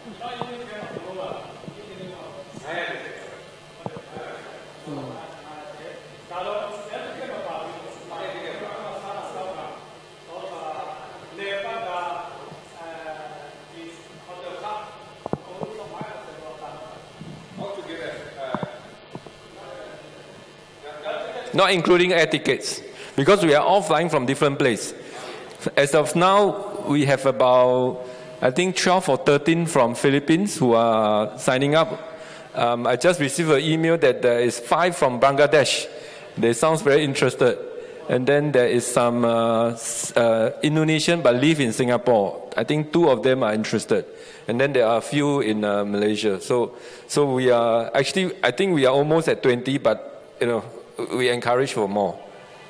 Not including air tickets, because we are all flying from different places. As of now, we have about, I think, 12 or 13 from Philippines who are signing up. I just received an email that there is 5 from Bangladesh. They sound very interested. And then there is some Indonesian but live in Singapore. I think 2 of them are interested. And then there are a few in Malaysia. So we are actually, I think we are almost at 20, but you know, we encourage for more.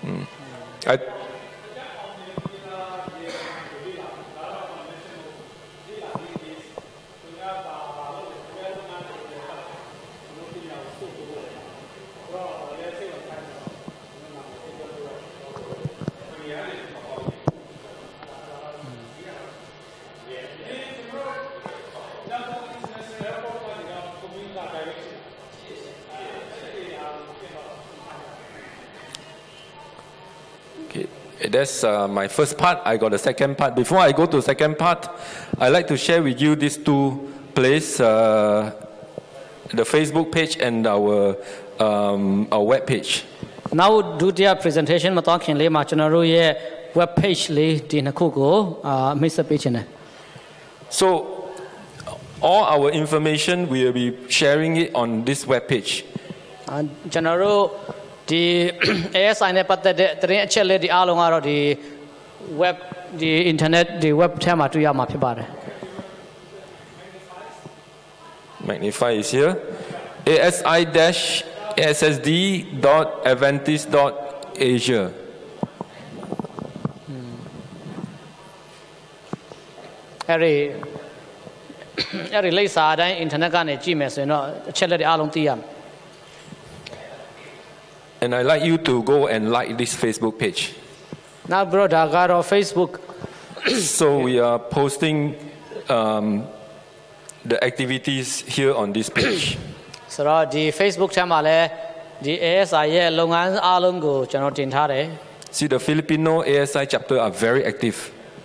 That's my first part. I got the second part. Before I go to the second part, I'd like to share with you these 2 places, the Facebook page and our web page. Now do the presentation မတော်ခင်လေးမှာကျွန်တော်တို့ရဲ့ web page လေးဒီနှစ်ခုကိုမိတ်ဆက်ပေးချင်တယ် So all our information we will be sharing it on this web page. ကျွန်တော်တို့ဒီ ASI နဲ့ပတ်သက်တဲ့သတင်းအချက်လက်တွေအားလုံးကတော့ဒီ web ဒီ internet ဒီ web ထဲမှာတွေ့ရမှာဖြစ်ပါတယ် Magnify is here. asi-assd.adventist.asia. အဲ့ဒီလိပ်စာအတိုင်း internet ကနေကြည့်မယ်ဆိုရင်တော့အချက်လက်တွေအားလုံးသိရမယ် And I'd like you to go and like this Facebook page. Now, brother, got on Facebook. So we are posting the activities here on this page. So the Facebook ထဲမှာလည်းဒီ ASI ရဲ့လုပ်ငန်းအားလုံးကိုကျွန်တော်တင်ထားတယ် See, the Filipino ASI chapter are very active.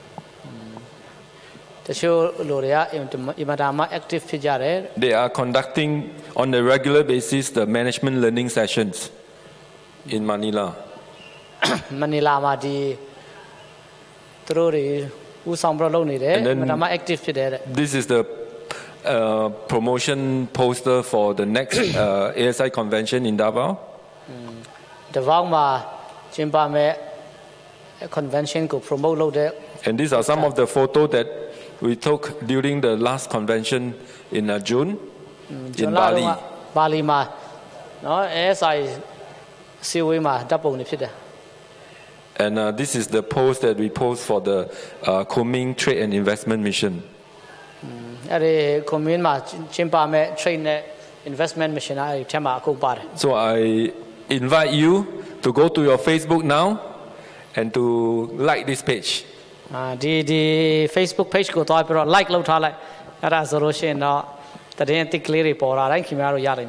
တချို့လူတွေကအင်မတန်မှ active ဖြစ်ကြတယ် They are conducting on a regular basis the management learning sessions in Manila. Manila မှာဒီသူတို့တွေဦးဆောင်ပြလုပ်နေတယ်အင်မတန်မှ active ဖြစ်တယ် This is the promotion poster for the next ASI convention in Davao. Davao မှာကျင်းပမယ့် convention ကို promote လုပ်တဲ့ And these are some of the photos that we took during the last convention in June in Bali. Bali မှာနော် ASI စီဝေးမှာဓာတ်ပုံတွေဖြစ်တယ် And this is the post that we post for the Kunming Trade and Investment Mission. အဲ့ဒီ Kunming မှာကျင်းပမယ့် trade နဲ့ investment mission အဲ့ဒီထဲမှာအကုန်ပါတယ် So I invite you to go to your Facebook now and to like this page. ဒီ Facebook page ကိုတွားပြီးတော့ like လုပ်ထားလိုက်အဲ့ဒါဆိုလို့ရှိရင်တော့တရင်အသစ်ကလေးတွေပေါ်လာတိုင်းခင်ဗျားတို့ရနိုင်မယ်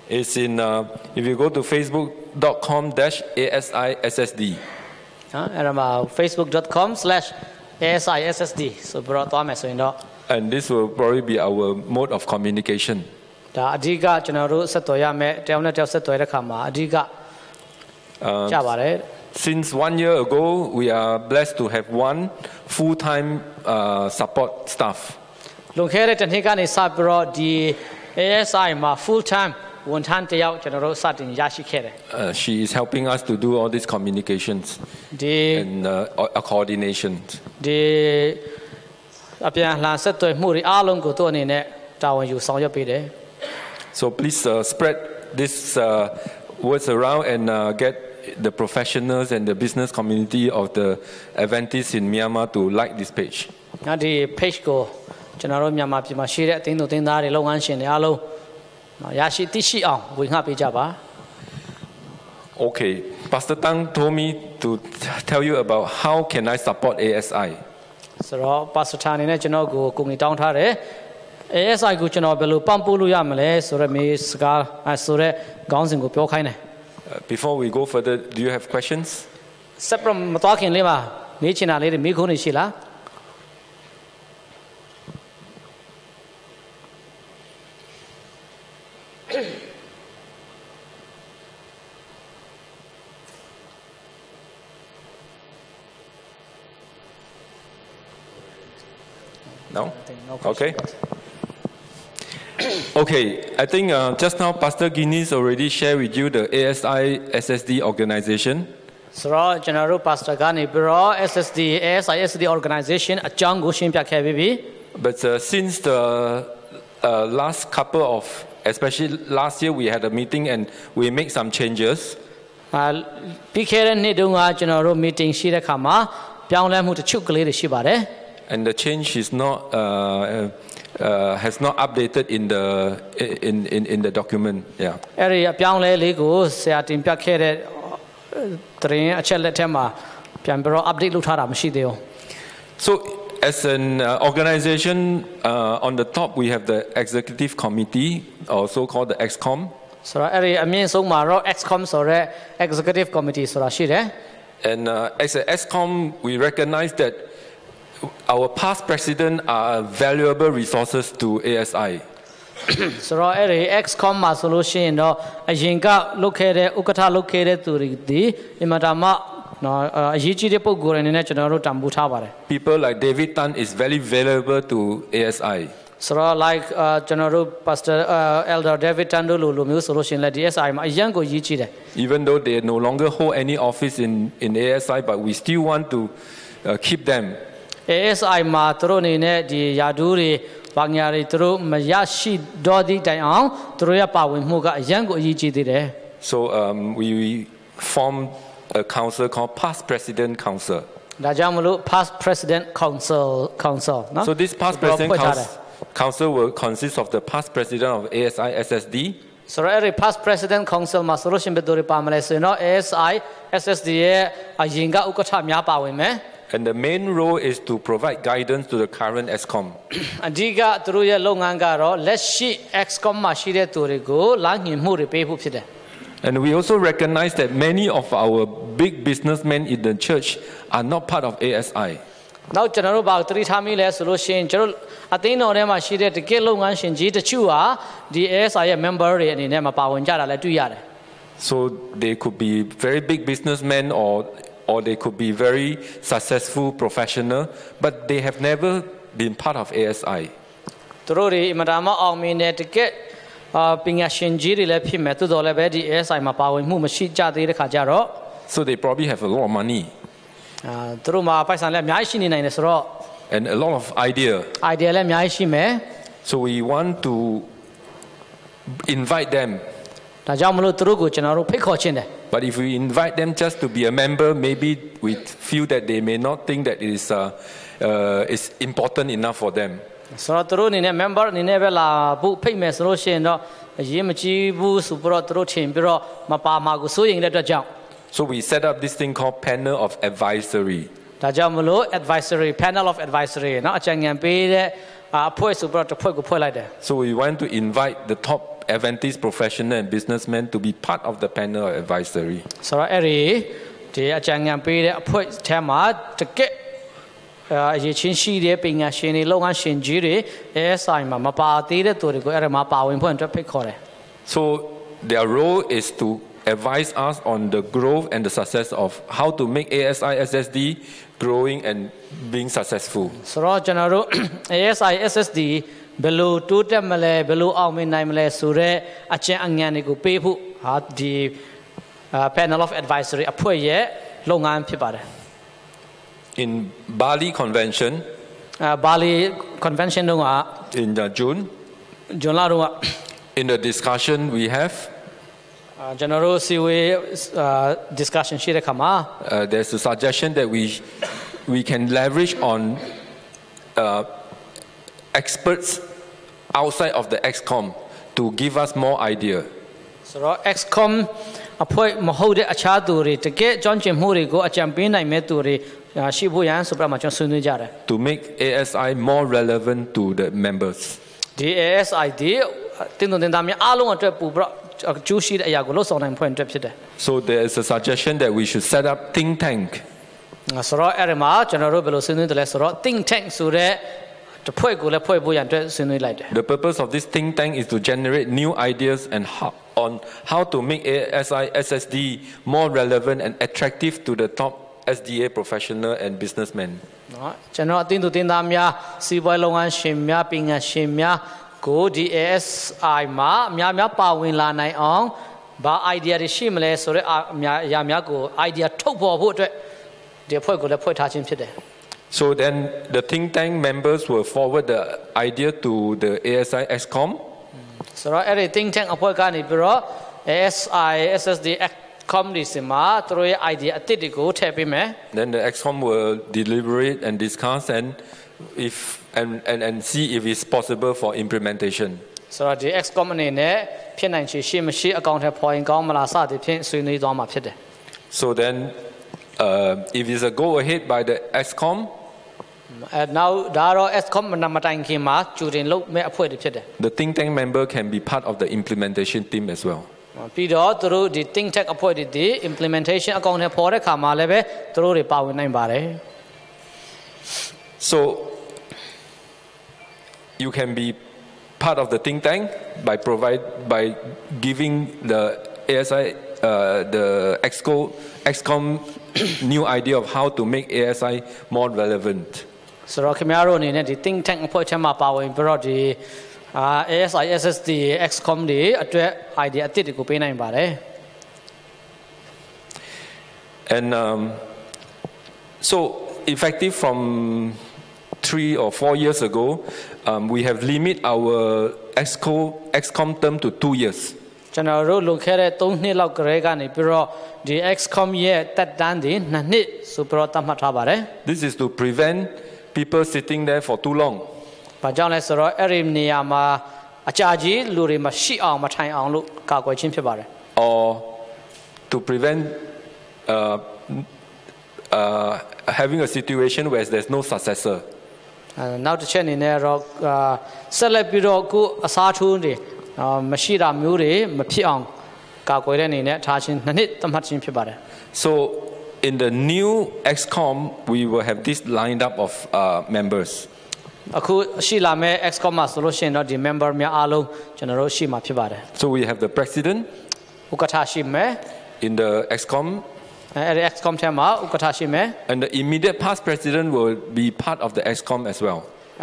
It's in, if you go to facebook.com/ASISSD. အဲ့ဒါမှာ facebook.com/ASISSD ဆိုပြီးတော့သွားမယ်ဆိုရင်တော့ And this will probably be our mode of communication. ဒါအဓိကကျွန်တော်တို့ဆက်သွယ်ရမယ်တယောက်နဲ့တယောက်ဆက်သွယ်တဲ့အခါမှာအဓိကကြပါတယ် Since 1 year ago, we are blessed to have one full-time support staff. လွန်ခဲ့တဲ့တစ်နှစ်ကနေစပြီးတော့ဒီ ASI မှာ full time ဝန်ထမ်းတယောက်ကျွန်တော်တို့စတင်ရရှိခဲ့တယ် She is helping us to do all these communications and coordination. ဒီအပြန်အလှန်ဆက်သွယ်မှုတွေအားလုံးကိုသူ့အနေနဲ့တာဝန်ယူဆောင်ရွက်ပေးတယ် So please spread these words around and get the professionals and the business community of the Adventists in Myanmar to like this page. နောက်ဒီ page ကိုကျွန်တော်တို့မြန်မာပြည်မှာရှိတဲ့အသင်းသူအသင်းသားတွေလုပ်ငန်းရှင်တွေအားလုံးရရှိသိရှိအောင်ဝင်ငှပေးကြပါ Okay, Pastor Tang told me to tell you about how can I support ASI. ဆိုတော့ Pastor Tang အနေနဲ့ကျွန်တော်ကိုကူညီတောင်းထားတယ် ASI ကိုကျွန်တော်ဘယ်လိုပံ့ပိုးလို့ရမလဲဆိုတော့မေးစကားဆိုတော့ခေါင်းစဉ်ကိုပြောခိုင်းတယ် Before we go further, do you have questions? ဆက်ပြမတော်ခင်လေးမှာမေးချင်တာလေးတွေမေးခွန်းတွေရှိလား No? Okay. Okay, I think just now Pastor Guinness already shared with you the ASI SSD organization. ဆိုတော့ကျွန်တော်တို့ Pastor ကနေပြီးတော့ SSD ASI SSD organization အကြောင်းကိုရှင်းပြခဲ့ပြီးပြီ But since the last couple of, especially last year, we had a meeting and we make some changes. ပြီးခဲ့တဲ့နှစ်တုန်းကကျွန်တော်တို့ meeting ရှိတဲ့အခါမှာပြောင်းလဲမှုတချို့ကလေးတွေရှိပါတယ် And the change is not has not updated in the document. Yeah. အဲ့ဒီအပြောင်းလဲလေးကိုဆရာတင်ပြခဲ့တဲ့တရင်အချက်လက်ထဲမှာပြန်ပြီးတော့ update လုပ်ထားတာမရှိသေးဘူး So as an organization, on the top we have the executive committee, also called the EXCOM. ဆိုတော့အဲ့ဒီအမြင့်ဆုံးမှာတော့ EXCOM ဆိုတဲ့ executive committee ဆိုတာရှိတယ် And as an EXCOM, we recognize that our past president are valuable resources to ASI. ဆိုတော့အဲ့ဒီ EXCOM မှာဆိုလို့ရှိရင်တော့အရင်ကလုပ်ခဲ့တဲ့ဥက္ကဋ္ဌလုပ်ခဲ့တဲ့သူတွေဒီအမတာမနော်အရေးကြီးတဲ့ပုံကိုယ်တွေအနေနဲ့ကျွန်တော်တို့တန်ဖိုးထားပါတယ် People like David Tan is very valuable to ASI. ဆိုတော့ like ကျွန်တော်တို့ Pastor Elder David Tan တို့လိုမျိုးဆိုလို့ရှိရင်လည်း DSI မှာအရင်ကိုရေးကြည့်တယ် Even though they no longer hold any office in ASI, but we still want to keep them. ASI မှာသူတို့အနေနဲ့ဒီယာဒူးတွေဘာညာတွေသူတို့မရရှိတော့သည့်တိုင်အောင်သူတို့ရဲ့ပါဝင်မှုကအရင်ကိုအရေးကြီးသေးတယ် So we formed a council called Past President Council. ဒါကြောင့်မလို့ Past President Council နော် So this Past President Council will consist of the past president of ASI SSD. So every past president council မှာဆိုလို့ရှိရင်ဘယ်သူတွေပါမလဲဆိုရင်တော့ ASI SSD ရဲ့အရင်ကဥက္ကဋ္ဌများပါဝင်မယ် And the main role is to provide guidance to the current EXCOM. အဓိကသူတို့ရဲ့လုပ်ငန်းကတော့လက်ရှိ EXCOM မှာရှိတဲ့သူတွေကိုလမ်းညွှန်မှုတွေပေးဖို့ဖြစ်တယ် And we also recognize that many of our big businessmen in the church are not part of ASI. နောက်ကျွန်တော်တို့ဘာသတိထားမိလဲဆိုလို့ရှိရင်ကျွန်တော်အသင်းတော်ထဲမှာရှိတဲ့တကယ်လုပ်ငန်းရှင်ကြီးတချို့ဟာဒီ ASI ရဲ့ member တွေအနေနဲ့မပါဝင်ကြတာလည်းတွေ့ရတယ် So they could be very big businessmen or they could be very successful professional, but they have never been part of ASI. သူတို့တွေအမှန်တမ်းအောင်မြင်တဲ့တကယ်ပညာရှင်ကြီးတွေလည်းဖြစ်မဲ့သို့တော်လည်းပဲဒီ ASI မှာပါဝင်မှုမရှိကြသေးတဲ့ခါကျတော့ So they probably have a lot of money. သူတို့မှာပိုက်ဆံလည်းအများကြီးရှိနေနိုင်တယ်ဆိုတော့ And a lot of idea. idea လည်းအများကြီးရှိမယ် So we want to invite them. ဒါကြောင့်မလို့သူတို့ကိုကျွန်တော်တို့ဖိတ်ခေါ်ခြင်းတယ် But if we invite them just to be a member, maybe we feel that they may not think that it is important enough for them. ဆိုတော့သူတို့အနေနဲ့ member အနေနဲ့ပဲလာဖို့ဖိတ်မယ်ဆိုလို့ရှိရင်တော့အရေးမကြီးဘူးဆိုပြီးတော့သူတို့ထင်ပြီးတော့မပါမှာကိုစိုးရိမ်တဲ့အတွက်ကြောင့် So we set up this thing called panel of advisory. ဒါကြောင့်မလို့ advisory panel of advisory เนาะအကြံဉာဏ်ပေးတဲ့အဖွဲ့ဆိုပြီးတော့တစ်ဖွဲ့ကိုဖွဲ့လိုက်တယ် So we want to invite the top Adventist professional and businessmen to be part of the panel of advisory. So the Ajang period appoint Tama to get Yichin de Ping a Shini Long and Shinjiri, yes, I'm a party to the Guerma Power in Point of Picore. So their role is to advise us on the growth and the success of how to make ASI SSD growing and being successful. So general ASI SSD below 2 temale below Almin Namele Sure Ache Anganiku people had the panel of advisory appoye Longan Pipare. In Bali Convention, Bali Convention in June, in the discussion we have, General Siwe discussion sheet kama. There's a suggestion that we can leverage on experts outside of the XCOM to give us more idea. So XCOM appoint Mahode Achaduri to get John Jim Huri go a champion I met to Shibuyan Supramachon Sunujara. To make ASI more relevant to the members. The ASID, Tindundami Along a Pubra. So there is a suggestion that we should set up think tank. Think tank The purpose of this think tank is to generate new ideas and on how to make ASI SSD more relevant and attractive to the top SDA professional and businessmen. Go the ASI ma mya pawin la nai ong ba idea ri shi mle so re ya mya ko idea thok paw pho atwet di appoint ko le phwet tha chin phit de. So then the think tank members will forward the idea to the ASI XCOM. So every think tank appoint ka ni pi ro ASI SSD XCOM di sim ma tro ye idea atit di ko the pi me. Then the XCOM will deliberate and discuss and see if it's possible for implementation. So the XCOM ane ne phit nain chi shi ma shi account the point kaung ma la sa ti phin swai nui twa ma phit de. So then if it's a go ahead by the XCOM, now daro XCOM na ma tain khin ma chu tin lok me appoint ti phit de. The think tank member can be part of the implementation team as well. Pi do tru di think tank appoint di implementation account the pho de kha ma le be tru ri pa win nain ba de. So you can be part of the think tank by giving the ASI the XCOM new idea of how to make ASI more relevant. So Kimaro ni the think tank appoint ma pa win bro di ASI SSD XCOM di atwet idea atit ko pe nain ba de. And so effective from 3 or 4 years ago, we have limit our XCOM term to 2 years. General look at 3 နှစ်လောက်ကြဲကနေပြီးတော့ဒီ XCOM ရဲ့တက်တန်းဒီ2နှစ်ဆိုပြီးတော့သတ်မှတ်ထားပါတယ် This is to prevent people sitting there for too long. ဘာကြောင့်လဲဆိုတော့အဲ့ဒီနေရာမှာအကြာကြီးလူတွေမရှိအောင်မထိုင်အောင်လို့ကာကွယ်ခြင်းဖြစ်ပါတယ် Or to prevent having a situation where there's no successor. နောက်တစ်ချက်အနေနဲ့တော့ဆက်လက်ပြီးတော့ကိုအစားထိုးနေမရှိတာမျိုးတွေမဖြစ်အောင်ကာကွယ်တဲ့အနေနဲ့ထားခြင်း2နှစ်သတ်မှတ်ခြင်းဖြစ်ပါတယ် So in the new XCOM we will have this lined up of members. အခုရှိလာမဲ့ XCOM မှာဆိုလို့ရှိရင်တော့ဒီ member များအားလုံးကျွန်တော်တို့ရှိမှာဖြစ်ပါတယ် So we have the president ဥက္ကဋ္ဌရှိမယ် in the XCOM. XCOM ထဲမှာဥက္ကဋ္ဌရှိမယ် And the immediate past president will be part of the XCOM as well.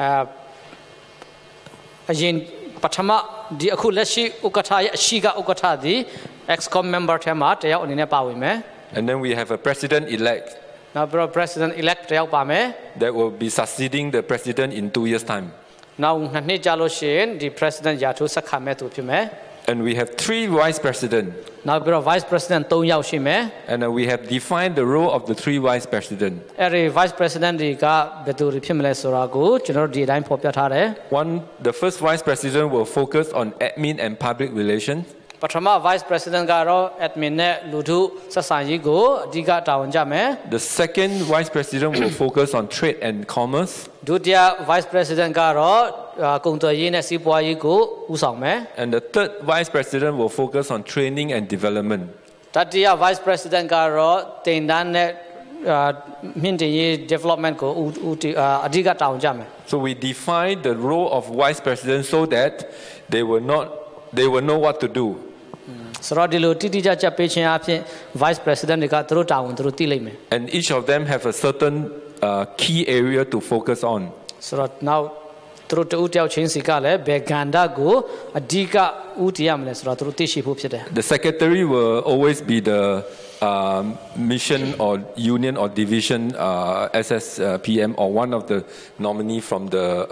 အရင်ပထမဒီအခုလက်ရှိဥက္ကဋ္ဌရဲ့အရှိကဥက္ကဋ္ဌဒီ XCOM member ထဲမှာတယောက်အနေနဲ့ပါဝင်မယ် And then we have a president elect. နောက်ပြီးတော့ president elect တယောက်ပါမယ် That will be succeeding the president in 2 years time. နောက်2နှစ်ကြာလို့ရှိရင်ဒီ president ရာထူးဆက်ခံမဲ့သူဖြစ်မယ် And we have 3 vice president. နောက်ပြီးတော့ vice president 3ယောက်ရှိမယ် And we have defined the role of the 3 vice president. အဲ့ဒီ vice president တွေကဘယ်သူတွေဖြစ်မလဲဆိုတာကိုကျွန်တော်တို့ဒီအတိုင်းဖော်ပြထားတယ် The first vice president will focus on admin and public relations. ပထမ vice president ကတော့ admin နဲ့လူထုဆက်ဆံရေးကိုအဓိကတာဝန်ကျမယ် The second vice president will focus on trade and commerce. ဒုတိယ vice president ကတော့ကုန်သွယ်ရေးနဲ့စီးပွားရေးကိုဦးဆောင်မယ် And the third vice president will focus on training and development. တတိယ vice president ကတော့တင်တန်းနဲ့မြင့်တင်ရေး development ကိုအဓိကတာဝန်ကြမယ် So we define the role of vice president so that they will know what to do. ဆိုတော့ဒီလိုတိတိကျကျပေးခြင်းအဖြစ် vice president တွေကသူတို့တာဝန်သူတို့သိလိမ့်မယ် And each of them have a certain key area to focus on. ဆိုတော့နောက်သူတို့တူတယောက်ချင်းစီကလည်းဘယ်ကဏ္ဍကိုအဓိကဦးတည်ရမလဲဆိုတော့သူတို့သိရှိဖို့ဖြစ်တယ် The secretary will always be the mission or union or division SSPM or one of the nominee from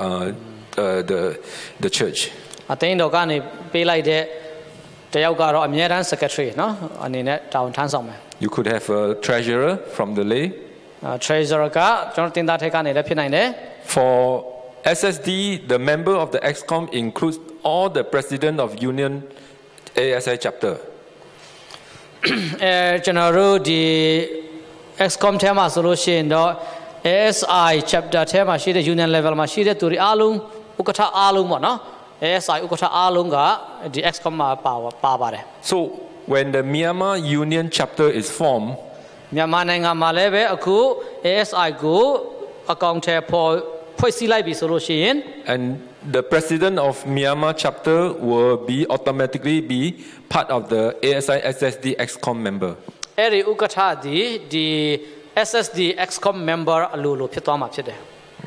the church. အသိတော်ကနေပေးလိုက်တဲ့တယောက်ကတော့အမြဲတမ်း secretary เนาะအနေနဲ့တာဝန်ထမ်းဆောင်မယ် You could have a treasurer from the lay. treasurer ကကျွန်တော်တင်သားထက်ကနေလည်းဖြစ်နိုင်တယ် For SSD, the member of the EXCOM includes all the president of union ASI chapter. ကျွန်တော်တို့ဒီ EXCOM ထဲမှာဆိုလို့ရှိရင်တော့ ASI chapter ထဲမှာရှိတဲ့ union level မှာရှိတဲ့သူတွေအားလုံးဥက္ကဋ္ဌအားလုံးပေါ့နော် ASI ဥက္ကဋ္ဌအားလုံးကဒီ EXCOM မှာပါပါတယ် So when the Myanmar union chapter is formed, မြန်မာနိုင်ငံမှာလည်းပဲအခု ASI ကိုအကောင့်ထဲပေါ်ဖွဲ့စည်းလိုက်ပြီဆိုလို့ရှိရင် and the president of Myanmar chapter will automatically be part of the ASI SSD EXCOM member. အဲ့ဒီဥက္ကဋ္ဌဒီ SSD EXCOM member အလိုလိုဖြစ်သွားမှာဖြစ်တယ်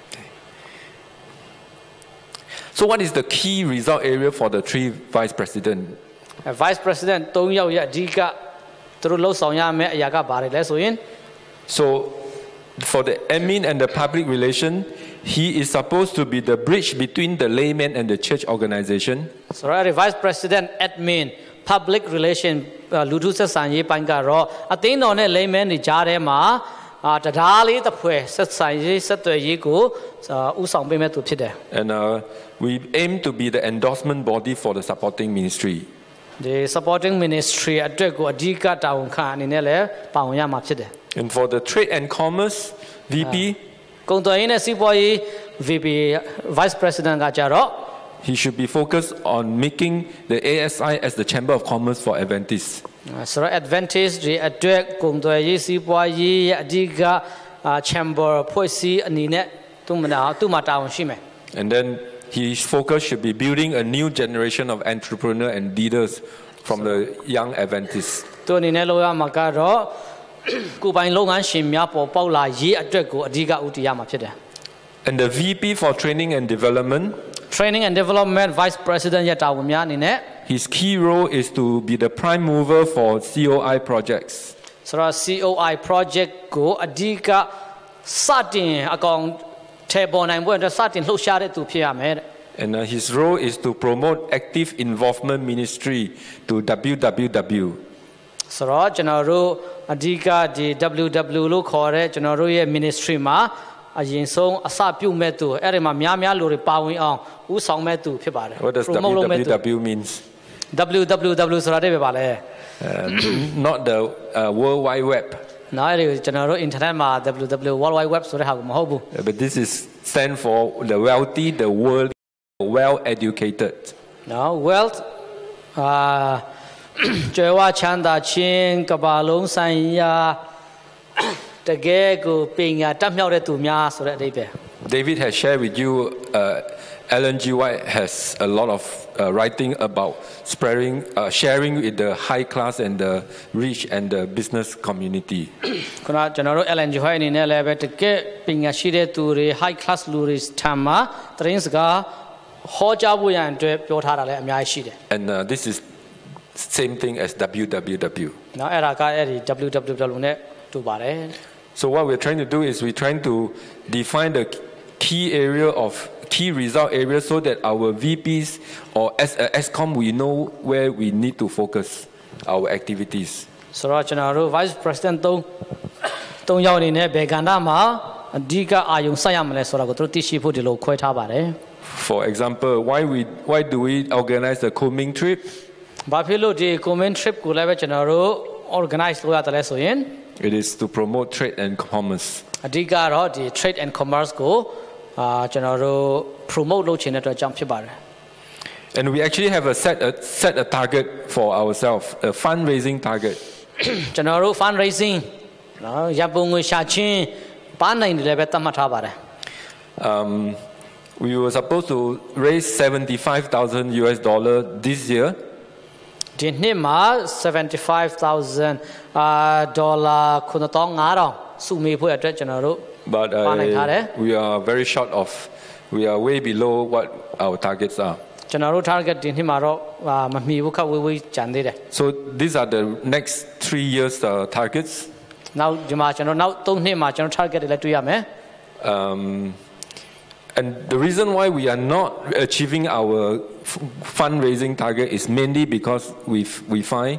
So what is the key result area for the three vice president? Vice President 3ယောက်ရဲ့အဓိကသူတို့လှုပ်ဆောင်ရမယ့်အရာကဘာတွေလဲဆိုရင် So for the admin and the public relation, he is supposed to be the bridge between the layman and the church organization. So Vice President admin public relation လူထုဆက်ဆံရေးပိုင်းကတော့အသင်းတော်နဲ့ layman တွေကြားထဲမှာတရားလေးတစ်ဖွဲ့ဆက်ဆံရေးဆက်သွယ်ရေးကိုဦးဆောင်ပေးမဲ့သူဖြစ်တယ် And we aim to be the endorsement body for the supporting ministry. The supporting ministry အတွက်ကိုအဓိကတာဝန်ခံအနေနဲ့လည်းပါဝင်ရမှာဖြစ်တယ် And for the trade and commerce VP, ကုန်သွယ်ရေးနဲ့စီးပွားရေး VP Vice President ကကြတော့ he should be focused on making the ASI as the chamber of commerce for Adventists. ဆိုတော့ advantage တွေအတွက်ကုန်သွယ်ရေးစီးပွားရေးရဲ့အဓိက chamber ဖွဲ့စည်းအနေနဲ့သူမှာတာဝန်ရှိမယ် And then his focus should be building a new generation of entrepreneurs and leaders from the young Adventists. သူအနေနဲ့လောက်ရမှာကတော့ကိုယ်ပိုင်လုပ်ငန်းရှင်များပေါ်ပေါက်လာရေးအတွက်ကိုအဓိကဦးတည်ရမှာဖြစ်တယ် And the VP for training and development, Training and Development Vice President ရဲ့တာဝန်များအနေနဲ့ his key role is to be the prime mover for COI projects. ဆိုတော့ COI project ကိုအဓိကစတင်အကောင်ထဲပေါ်နိုင်ဖို့အတွက်စတင်လှုပ်ရှားတဲ့သူဖြစ်ရမယ်တဲ့ And his role is to promote active involvement ministry to WWW. ဆိုတော့ကျွန်တော်တို့အဓိကဒီ WW လို့ခေါ်တဲ့ကျွန်တော်တို့ရဲ့ ministry မှာအရင်ဆုံးအစပြုမဲ့သူအဲ့ဒီမှာများလူတွေပါဝင်အောင်ဦးဆောင်မဲ့သူဖြစ်ပါတယ် What does WWW means? WWW ဆိုတာတဲ့ပဲပါလေ Not the World Wide Web. နော်အဲ့ဒီကျွန်တော်တို့ internet မှာ WWW World Wide Web ဆိုတဲ့ဟာကိုမဟုတ်ဘူး But this is stand for the wealthy, the world, well educated. နော် wealth ကျွယ်ဝချမ်းသာခြင်းကမ္ဘာလုံးဆိုင်ရာတကယ်ကိုပညာတတ်မြောက်တဲ့သူများဆိုတဲ့အဓိပ္ပာယ် David has shared with you, Ellen G. White has a lot of writing about sharing with the high class and the rich and the business community. ခုနကျွန်တော်တို့ Ellen G. White အနေနဲ့လည်းပဲတကယ်ပညာရှိတဲ့သူတွေ high class လူတွေထံမှာသတင်းစကားဟောကြားဖို့ရန်အတွက်ပြောထားတာလည်းအများကြီးရှိတယ် And this is same thing as WWW. နော်အဲ့ဒါကအဲ့ဒီ WWW နဲ့တူပါတယ် So what we're trying to do is we're trying to define the key result area so that our VPs or as EXCOM we know where we need to focus our activities. ဆိုတော့ကျွန်တော်တို့ Vice President 3ယောက်အနေနဲ့ဘယ်ကဏ္ဍမှာအဓိကအာရုံစိုက်ရမလဲဆိုတာကိုသူတို့သိရှိဖို့ဒီလိုခွဲထားပါတယ် For example, why do we organize the Kunming trip? ဘာဖြစ်လို့ဒီ Kunming trip ကိုလည်းပဲကျွန်တော်တို့ organize လုပ်ရတယ်လဲဆိုရင် It is to promote trade and commerce. အဓိကတော့ဒီ trade and commerce ကိုကျွန်တော်တို့ promote လုပ်ချင်တဲ့အတွက်ကြောင့်ဖြစ်ပါတယ် And we actually have set a target for ourselves, a fundraising target. ကျွန်တော်တို့ fundraising နော်ရပုံငွေရှာချင်းပန်းနိုင်တယ်လည်းပဲသတ်မှတ်ထားပါတယ် We were supposed to raise $75,000 this year. ဒီနှစ်မှာ $75,000 9,500စုမေဖို့အတွက်ကျွန်တော်တို့ But we are very short of, we are way below what our targets are. ကျွန်တော်တို့ target ဒီနှစ်မှာတော့မမီဘူးခက်ဝေးဝေးကြံသေးတယ် So these are the next 3 years targets. နောက်ဒီမှာကျွန်တော်နောက်3နှစ်မှာကျွန်တော် target တွေလည်းတွေ့ရမယ် And the reason why we are not achieving our fundraising target is mainly because we find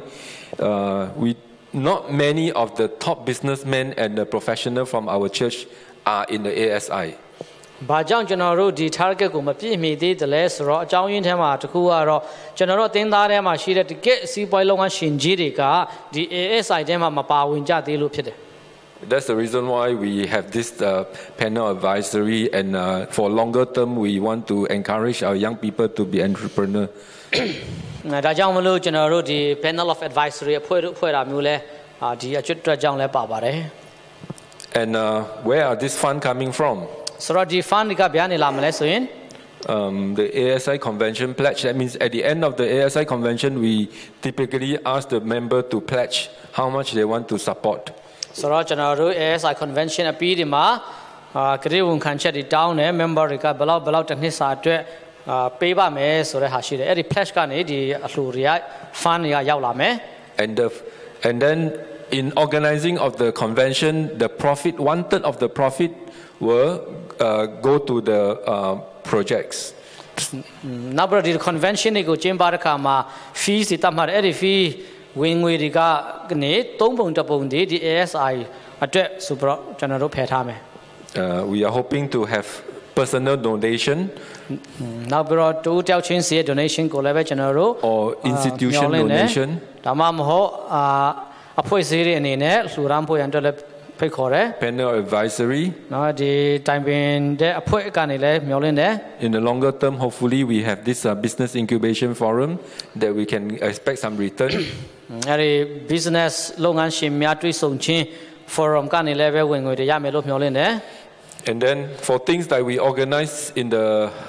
not many of the top businessmen and the professionals from our church are in the ASI. ဘာကြောင့်ကျွန်တော်တို့ဒီ target ကိုမပြည့်မီသေးတယ်လဲဆိုတော့အကြောင်းရင်းထဲမှာတစ်ခုကတော့ကျွန်တော်တို့အသင်းသားထဲမှာရှိတဲ့တကယ့်စီးပွားရေးလုပ်ငန်းရှင်ကြီးတွေကဒီ ASI ထဲမှာမပါဝင်ကြသေးလို့ဖြစ်တယ် That's the reason why we have this panel advisory, and for longer term, we want to encourage our young people to be entrepreneurs. ဒါကြောင့်မလို့ကျွန်တော်တို့ဒီ panel of advisory အဖွဲ့တာမျိုးလဲဒီအကျွတ်အတွက်ကြောင့်လဲပါပါတယ် And where are this fund coming from? ဆိုတော့ဒီ fund ကဘယ်ကနေလာမလဲဆိုရင် The ASI convention pledge. That means at the end of the ASI convention, we typically ask the member to pledge how much they want to support. ဆိုတော့ကျွန်တော်တို့ ASI convention အပြီးဒီမှာကတိဝန်ခံချက်တွေတောင်းတယ် member တွေကဘယ်လောက်တစ်နှစ်စာအတွက်ပေးပါမယ်ဆိုတဲ့ဟာရှိတယ်အဲ့ဒီ pledge ကနေဒီအလှူတွေက fund တွေကရောက်လာမယ် And then in organizing of the convention, the profit, 1/3 of the profit will go to the projects. နောက်ပြီးဒီ convention တွေကိုကျင်းပတဲ့အခါမှာ fees တွေတတ်မှတ်အဲ့ဒီ fee ဝင်ငွေတွေကနေ3ပုံ1ပုံဒီ ASI အတွက်ဆိုပြီးတော့ကျွန်တော်တို့ဖယ်ထားမယ် We are hoping to have personal donation. နောက်ပြီးတော့တိုးတောက်ချင်းစီ donation ကိုလည်းပဲကျွန်တော်တို့ or institution donation. ဒါမှမဟုတ်အဖွဲ့အစည်းတွေအနေနဲ့လှူဒါန်းဖို့ရန်အတွက်လည်းဖိတ်ခေါ်တယ် Panel advisory. နော်ဒီတိုင်ပင်တဲ့အဖွဲ့ကနေလည်းမျှော်လင့်တယ် In the longer term, hopefully we have this business incubation forum that we can expect some return. အဲ့ဒီ business လုပ်ငန်းရှင်များတွေ့ဆုံချင်း forum ကနေလည်းပဲဝင်ငွေတွေရမယ်လို့မျှော်လင့်တယ် And then for things that we organize in the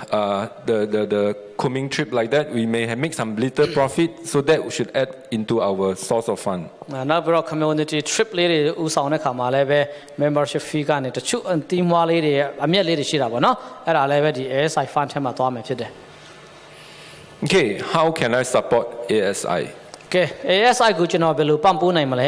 Kunming trip like that, we may make some little profit, so that we should add into our source of fund. နောက်ပြီးတော့ community trip လေးတွေဥဆောင်တဲ့ခါမှာလည်းပဲ membership fee ကနေတချို့အသီးမွားလေးတွေအမြတ်လေးတွေရှိတာပေါ့နော်အဲ့ဒါလည်းပဲဒီ ASI fund ထဲမှာသွားမယ်ဖြစ်တယ် Okay, how can I support ASI? Okay, ASI ကိုကျွန်တော်ဘယ်လိုပံ့ပိုးနိုင်မလဲ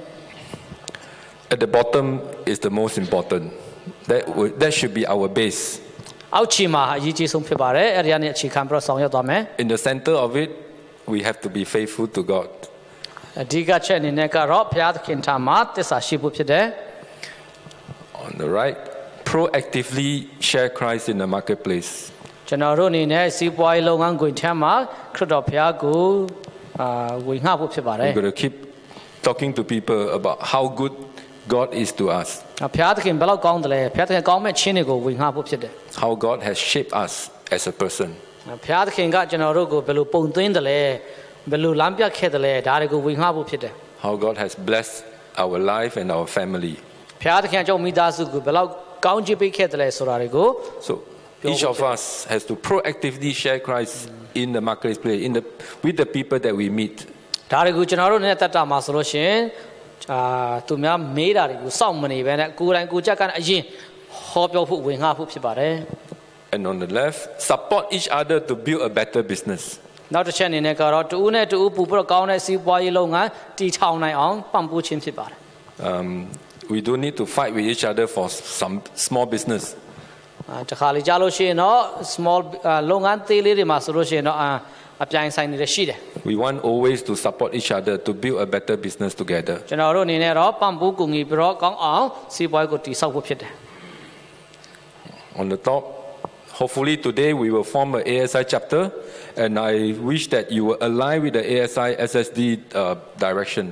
At the bottom is the most important. That should be our base. အောက်ခြေမှာအရေးကြီးဆုံးဖြစ်ပါတယ်အဲ့ဒီကနေအခြေခံပြီးတော့ဆောင်ရွက်သွားမယ် In the center of it, we have to be faithful to God. အဓိကချက်အနေနဲ့ကတော့ဘုရားသခင်ထံမှာသစ္စာရှိဖို့ဖြစ်တယ် On the right, proactively share Christ in the marketplace. ကျွန်တော်တို့အနေနဲ့စီးပွားရေးလုပ်ငန်းခွင်ထဲမှာခရစ်တော်ဘုရားကိုဝေငှဖို့ဖြစ်ပါတယ် We've got to keep talking to people about how good God is to us. ဘုရားသခင်ဘယ်လောက်ကောင်းတယ်လဲဘုရားသခင်ကောင်းမဲ့ခြင်းတွေကိုဝေငှဖို့ဖြစ်တယ် How God has shaped us as a person. ဘုရားသခင်ကကျွန်တော်တို့ကိုဘယ်လိုပုံသွင်းတယ်လဲဘယ်လိုလမ်းပြခဲ့တယ်လဲဒါတွေကိုဝေငှဖို့ဖြစ်တယ် How God has blessed our life and our family. ဘုရားသခင်ကြောင့်မိသားစုကိုဘယ်လောက်ကောင်းချီးပေးခဲ့တယ်လဲဆိုတာတွေကို So each of us has to proactively share Christ in the marketplace, with the people that we meet. ဒါတွေကိုကျွန်တော်တို့နဲ့တတ်တာမှာဆိုလို့ရှိရင်သူများမေးတာတွေကိုစောင့်မနေဘဲနဲ့ကိုယ်တိုင်ကိုယ်ချက်ကအရင်ဟောပြောဖို့ဝင်ငှဖို့ဖြစ်ပါတယ် And on the left, support each other to build a better business. နောက်တစ်ချက်အနေနဲ့ကတော့တူဦးနဲ့တူဦးပူပြီးတော့ကောင်းတဲ့စီးပွားရေးလုပ်ငန်းတည်ထောင်နိုင်အောင်ပံ့ပိုးခြင်းဖြစ်ပါတယ် We don't need to fight with each other for some small business. တခါလေကြားလို့ရှိရင်တော့ small လုပ်ငန်းသေးလေးတွေမှာဆိုလို့ရှိရင်တော့အပြိုင်ဆိုင်တွေရှိတယ် We want always to support each other to build a better business together. ကျွန်တော်တို့အနေနဲ့တော့ပံ့ပိုးကူညီပြီးတော့ကောင်းအောင်စီးပွားရေးကိုတည်ဆောက်ဖို့ဖြစ်တယ် On the top, hopefully today we will form an ASI chapter, and I wish that you will align with the ASI SSD directions.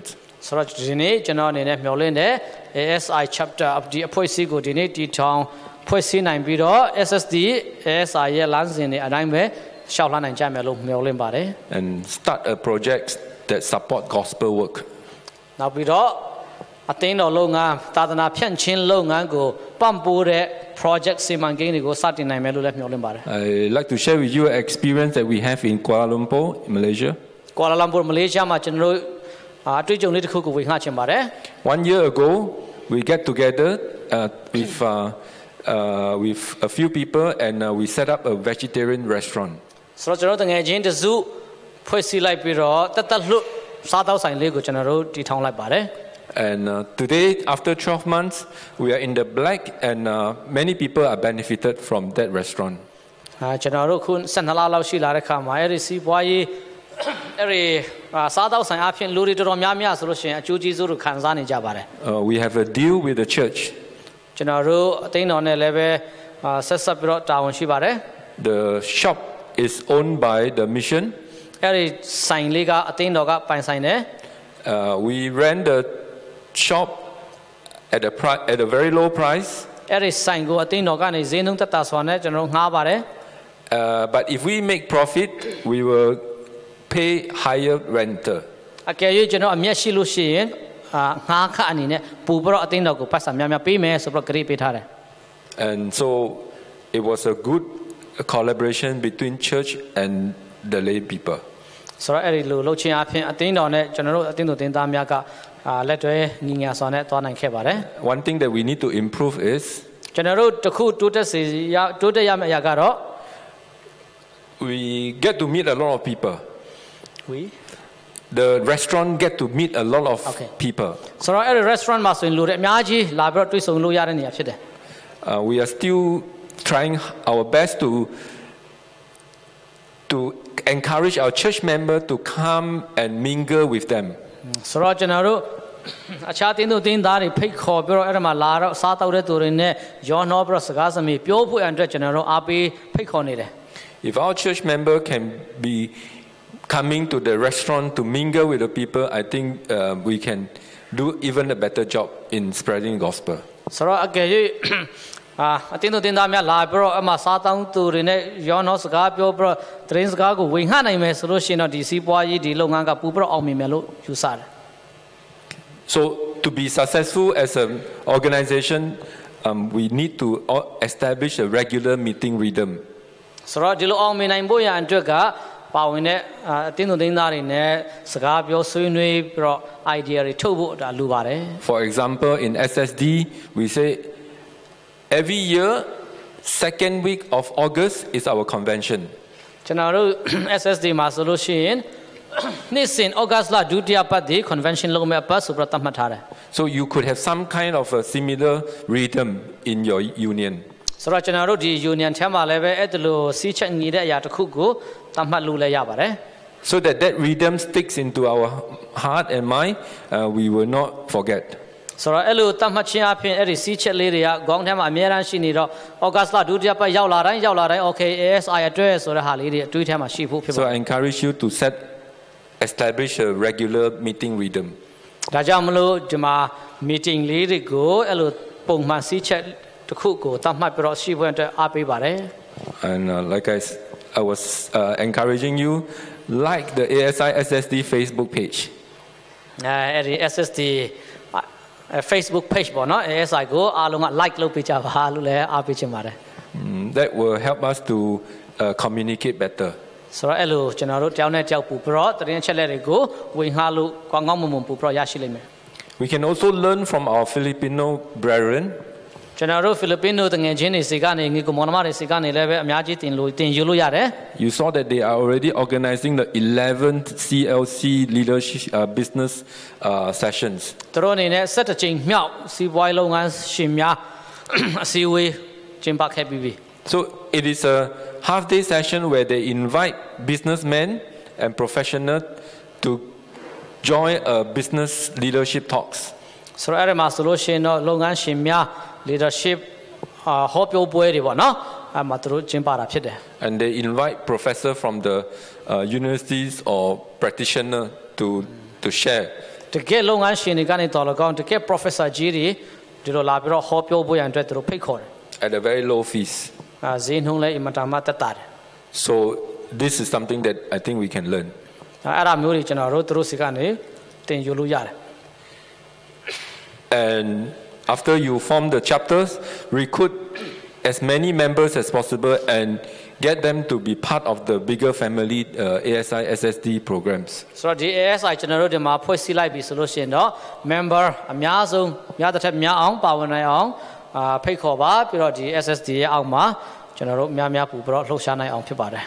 ဆိုတော့ဒီနေ့ကျွန်တော်အနေနဲ့မျှော်လင့်တဲ့ ASI chapter of the အဖွဲ့အစည်းကိုဒီနေ့တည်ထောင်ဖွဲ့စည်းနိုင်ပြီးတော့ SSD ASI ရဲ့လမ်းစဉ်တွေအတိုင်းပဲရှောက်လှမ်းနိုင်ကြမယ်လို့မျှော်လင့်ပါတယ် and start a project that support gospel work. နောက်ပြီးတော့အသင်းတော်လုပ်ငန်းသာသနာဖြန့်ချင်းလုပ်ငန်းကိုပံ့ပိုးတဲ့ project စီမံကိန်းတွေကိုစတင်နိုင်မယ်လို့လည်းမျှော်လင့်ပါတယ် I like to share with you an experience that we have in Kuala Lumpur, Malaysia. Kuala Lumpur မလေးရှားမှာကျွန်တော်တို့အတွေ့အကြုံလေးတစ်ခုကိုဝေငှချင်ပါတယ် 1 year ago, we get together with a few people and we set up a vegetarian restaurant. ဆိုတော့ကျွန်တော်တငယ်ချင်းတစုဖွဲ့စည်းလိုက်ပြီးတော့တက်တက်လွတ်စားတောက်ဆိုင်လေးကိုကျွန်တော်တို့တည်ထောင်လိုက်ပါတယ် And today, after 12 months, we are in the black and many people are benefited from that restaurant. ကျွန်တော်တို့ခု12လလောက်ရှိလာတဲ့ခါမှာအဲ့ဒီစီးပွားရေးအဲ့ဒီစားတောက်ဆိုင်အဖြစ်လူတွေတော်တော်များများဆိုလို့ရှိရင်အကျိုးကျေးဇူးတွေခံစားနေကြပါတယ် We have a deal with the church. ကျွန်တော်တို့အသင်းတော်နဲ့လည်းပဲဆက်ဆက်ပြီးတော့တာဝန်ရှိပါတယ် The shop is owned by the mission. အဲ့ဒီဆိုင်လေးကအသင်းတော်ကပိုင်ဆိုင်တယ် We rent the shop at a very low price. အဲ့ဒီဆိုင်ကိုအသင်းတော်ကနေဈေးနှုန်းသက်သာစွာနဲ့ကျွန်တော်တို့ငှားပါတယ် But if we make profit, we will pay higher rental. အကယ်၍ကျွန်တော်အမျက်ရှိလို့ရှိရင်ငှားခအနေနဲ့ပူပြီးတော့အသင်းတော်ကိုပတ်စံများများပေးမယ်ဆိုပြီးတော့ကြေပေးထားတယ် And so it was a good collaboration between church and the lay people. ဆိုတော့အဲ့ဒီလိုလှုပ်ချင်းအဖြစ်အသင်းတော်နဲ့ကျွန်တော်တို့အသင်းတော်တင်သားများကလက်တွဲညီညာစွာနဲ့သွားနိုင်ခဲ့ပါတယ် One thing that we need to improve is ကျွန်တော်တို့တခုတိုးတက်ရမယ့်အရာကတော့ we get to meet a lot of people. The restaurant get to meet a lot of people. ဆိုတော့အဲ့ဒီ restaurant မှာဆိုရင်လူတွေအများကြီးလာပြီးတော့တွေ့ဆုံလို့ရတဲ့နေရာဖြစ်တယ် We are still trying our best to encourage our church member to come and mingle with them. ဆိုတော့ကျွန်တော်တို့အခြားတင်းတို့တင်းသားတွေဖိတ်ခေါ်ပြီးတော့အဲ့ဒါမှာလာတော့စားတောက်တဲ့သူတွေနဲ့ရောနှောပြီးတော့စကားစမြည်ပြောဖို့အတွက်ကျွန်တော်တို့အားပေးဖိတ်ခေါ်နေတယ် If our church member can be coming to the restaurant to mingle with the people, I think we can do even a better job in spreading the gospel. ဆိုတော့အကယ်၍အတင်းတို့တင်းသားများလာပြီးတော့အမှစားတောင်းသူတွေနဲ့ရောနှောစကားပြောပြီးတော့သတင်းစကားကိုဝေငှနိုင်မယ်ဆိုလို့ရှိရင်တော့ဒီစီးပွားရေးဒီလုပ်ငန်းကပူပြီးတော့အောင်မြင်မယ်လို့ယူဆတယ် So to be successful as an organization, we need to establish a regular meeting rhythm. ဆိုတော့ဒီလိုအောင်မြင်နိုင်ဖို့ရန်အတွက်ကပါဝင်တဲ့အတင်းတို့တင်းသားတွေနဲ့စကားပြောဆွေးနွေးပြီးတော့ idea တွေထုတ်ဖို့ဒါလိုပါတယ် For example, in SSD, we say every year, second week of August is our convention. ကျွန်တော်တို့ SSD မှာဆိုလို့ရှိရင်နေ့စဉ် August လဒုတိယပတ်ဒီ convention လုပ်မယ့်ပတ်ဆိုပြီးသတ်မှတ်ထားတယ် So you could have some kind of a similar rhythm in your union. ဆိုတော့ကျွန်တော်တို့ဒီ union ထဲမှာလည်းပဲအဲ့ဒါလိုစီးချက်ညီတဲ့အရာတစ်ခုကိုသတ်မှတ်လို့လည်းရပါတယ် So that rhythm sticks into our heart and mind, we will not forget. ဆိုတော့အဲ့လိုသတ်မှတ်ခြင်းအပြင်အဲ့ဒီစီးချက်လေးတွေကခေါင်းထဲမှာအများအားရှိနေတော့ August လဒုတိယပတ်ရောက်လာတိုင်း okay ASI အတွက်ဆိုတဲ့ဟာလေးတွေအတွေးထဲမှာရှိဖို့ဖြစ်ပါ So I encourage you to establish a regular meeting rhythm. ဒါကြောင့်မလို့ဒီမှာ meeting လေးတွေကိုအဲ့လိုပုံမှန်စီးချက်တစ်ခုကိုသတ်မှတ်ပြီးတော့ရှိဖို့အတွက်အားပေးပါတယ် And like I was encouraging you, like the ASI SSD Facebook page. အဲ့ဒီ SSD Facebook page ပေါ့နော် ASI ကိုအားလုံးက like လုပ်ပေးကြပါလို့လည်းအားပေးချင်ပါတယ် That will help us to communicate better. ဆိုတော့အဲ့လိုကျွန်တော်တို့တယောက်နဲ့တယောက်ပူပြီးတော့သတင်းချက်လက်တွေကိုဝင်ငှလို့ကောင်းကောင်းမွန်မွန်ပူပြီးတော့ရရှိလိမ့်မယ် We can also learn from our Filipino brethren. ကျွန်တော်တို့ဖိလစ်ပင်းတို့တငယ်ချင်းတွေစီကနေငေကိုမောင်နှမတွေစီကနေလည်းပဲအများကြီးတင်ယူလို့ရတယ် You saw that they are already organizing the 11th CLC leadership business sessions. သူတို့အနေနဲ့17ကြိမ်မြောက်စီးပွားရေးလုပ်ငန်းရှင်များအစည်းအဝေးကျင်းပခဲ့ပြီးပြီ So it is a half-day session where they invite businessmen and professionals to join a business leadership talks. ဆိုတော့အဲ့ဒီမှာဆိုလို့ရှိရင်တော့လုပ်ငန်းရှင်များ leadership ဟောပြောပွဲတွေပေါ့နော်အဲ့မှာသူတို့ကျင်းပတာဖြစ်တယ် And they invite professors from the universities or practitioners to share တကယ်လုပ်ငန်းရှင်တွေကနေတော်လကောင်းတကယ် professor ကြီးတွေဒီလိုလာပြီးတော့ဟောပြောဖို့ရန်အတွက်သူတို့ဖိတ်ခေါ်တယ် at a very low fees. ဈေးနှုန်းလည်းအင်မတန်မှတက်တာတယ် So this is something that I think we can learn. အဲ့ဒါမျိုးတွေကျွန်တော်တို့သူတို့စီကနေသင်ယူလို့ရတယ် And after you form the chapters, recruit as many members as possible and get them to be part of the bigger family ASI SSD programs. ဆိုတော့ဒီ ASI ကျွန်တော်တို့ဒီမှာဖွဲ့စည်းလိုက်ပြီဆိုလို့ရှိရင်တော့ member အများဆုံးများတဲ့ထက်များအောင်ပါဝင်နိုင်အောင်ဖိတ်ခေါ်ပါပြီးတော့ဒီ SSD ရဲ့အောက်မှာကျွန်တော်တို့များပူပြီးတော့လှုပ်ရှားနိုင်အောင်ဖြစ်ပါတယ်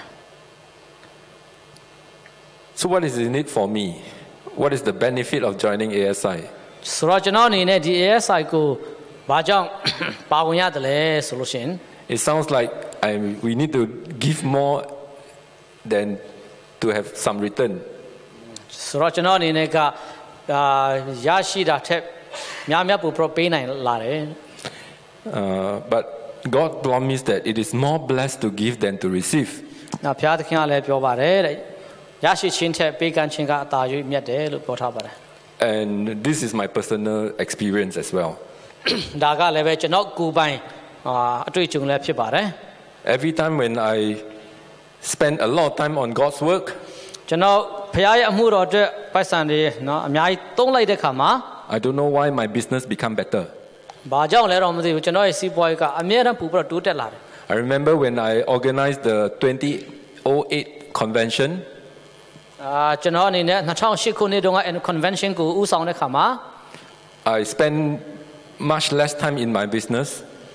So what is in it for me? What is the benefit of joining ASI? ဆိုတော့ကျွန်တော်အနေနဲ့ဒီ ASI ကိုဘာကြောင့်ပါဝင်ရတယ်လဲဆိုလို့ရှိရင် It sounds like we need to give more than to have some return. ဆိုတော့ကျွန်တော်အနေနဲ့ကရရှိတာထက်များပူပြီးပေးနိုင်လာတယ် But God promised that it is more blessed to give than to receive. နောက်ဘုရားသခင်ကလည်းပြောပါတယ်တဲ့ရရှိခြင်းထက်ပေးကမ်းခြင်းကအသာ၍မြတ်တယ်လို့ပြောထားပါတယ် And this is my personal experience as well. ဒါကလည်းပဲကျွန်တော်ကိုယ်ပိုင်အတွေ့အကြုံလည်းဖြစ်ပါတယ် Every time when I spend a lot of time on God's work, ကျွန်တော်ဘုရားရဲ့အမှုတော်အတွက်ပိုက်ဆံတွေနော်အများကြီးသုံးလိုက်တဲ့ခါမှာ I don't know why my business become better. ဘာကြောင့်လဲတော့မသိဘူးကျွန်တော်ရဲ့စီးပွားရေးကအမြဲတမ်းပူပြီးတော့တိုးတက်လာတယ် I remember when I organized the 2008 convention, ကျွန်တော်အနေနဲ့2008ခုနှစ်တုန်းက convention ကိုဦးဆောင်တဲ့ခါမှာ I spent much less time in my business.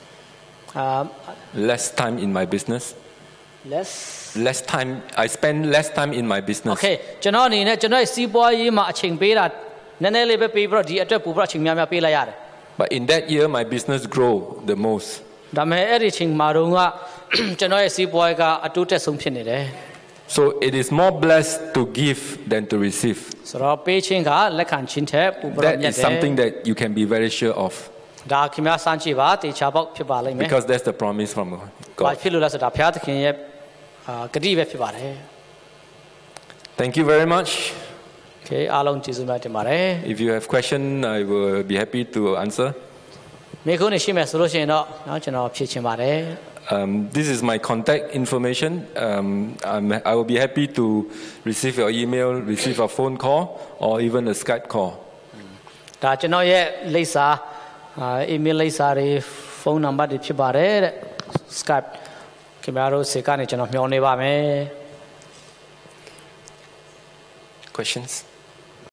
Less time in my business. Less time. I spend less time in my business. Okay ကျွန်တော်အနေနဲ့ကျွန်တော်ရဲ့စီးပွားရေးမှာအချိန်ပေးတာနည်းနည်းလေးပဲပေးပြီးတော့ဒီအတွက်ပူပြီးတော့အချိန်များပေးလိုက်ရတယ် But in that year my business grow the most. ဒါပေမဲ့အဲ့ဒီအချိန်မှာတော့ကျွန်တော်ရဲ့စီးပွားရေးကအတိုးတက်ဆုံးဖြစ်နေတယ် So it is more blessed to give than to receive. ဆိုတော့ပေးခြင်းကလက်ခံခြင်းထက်ပူပြီးတော့မြတ်တယ် That is something that you can be very sure of. ဒါခင်ဗျားစမ်းကြည့်ပါတေချာပေါက်ဖြစ်ပါလိမ့်မယ် Because that's the promise from ဘာ God. ဖြစ်လို့လဲဆိုတာဘုရားသခင်ရဲ့ဂတိပဲဖြစ်ပါတယ် Thank you very much. Okay အားလုံးကျေးဇူးများတင်ပါတယ် If you have question, I will be happy to answer. မိခုနေရှိမယ်ဆိုလို့ရှိရင်တော့ကျွန်တော်ဖြေချင်ပါတယ် This is my contact information. I will be happy to receive your email, receive a phone call, or even a Skype call. ဒါကျွန်တော်ရဲ့လိပ်စာemail လိပ်စာတွေဖုန်းနံပါတ်တွေဖြစ်ပါတယ်တဲ့ Skype ခင်ဗျားတို့စိတ်ကနေကျွန်တော်မျှော်နေပါမယ် Questions?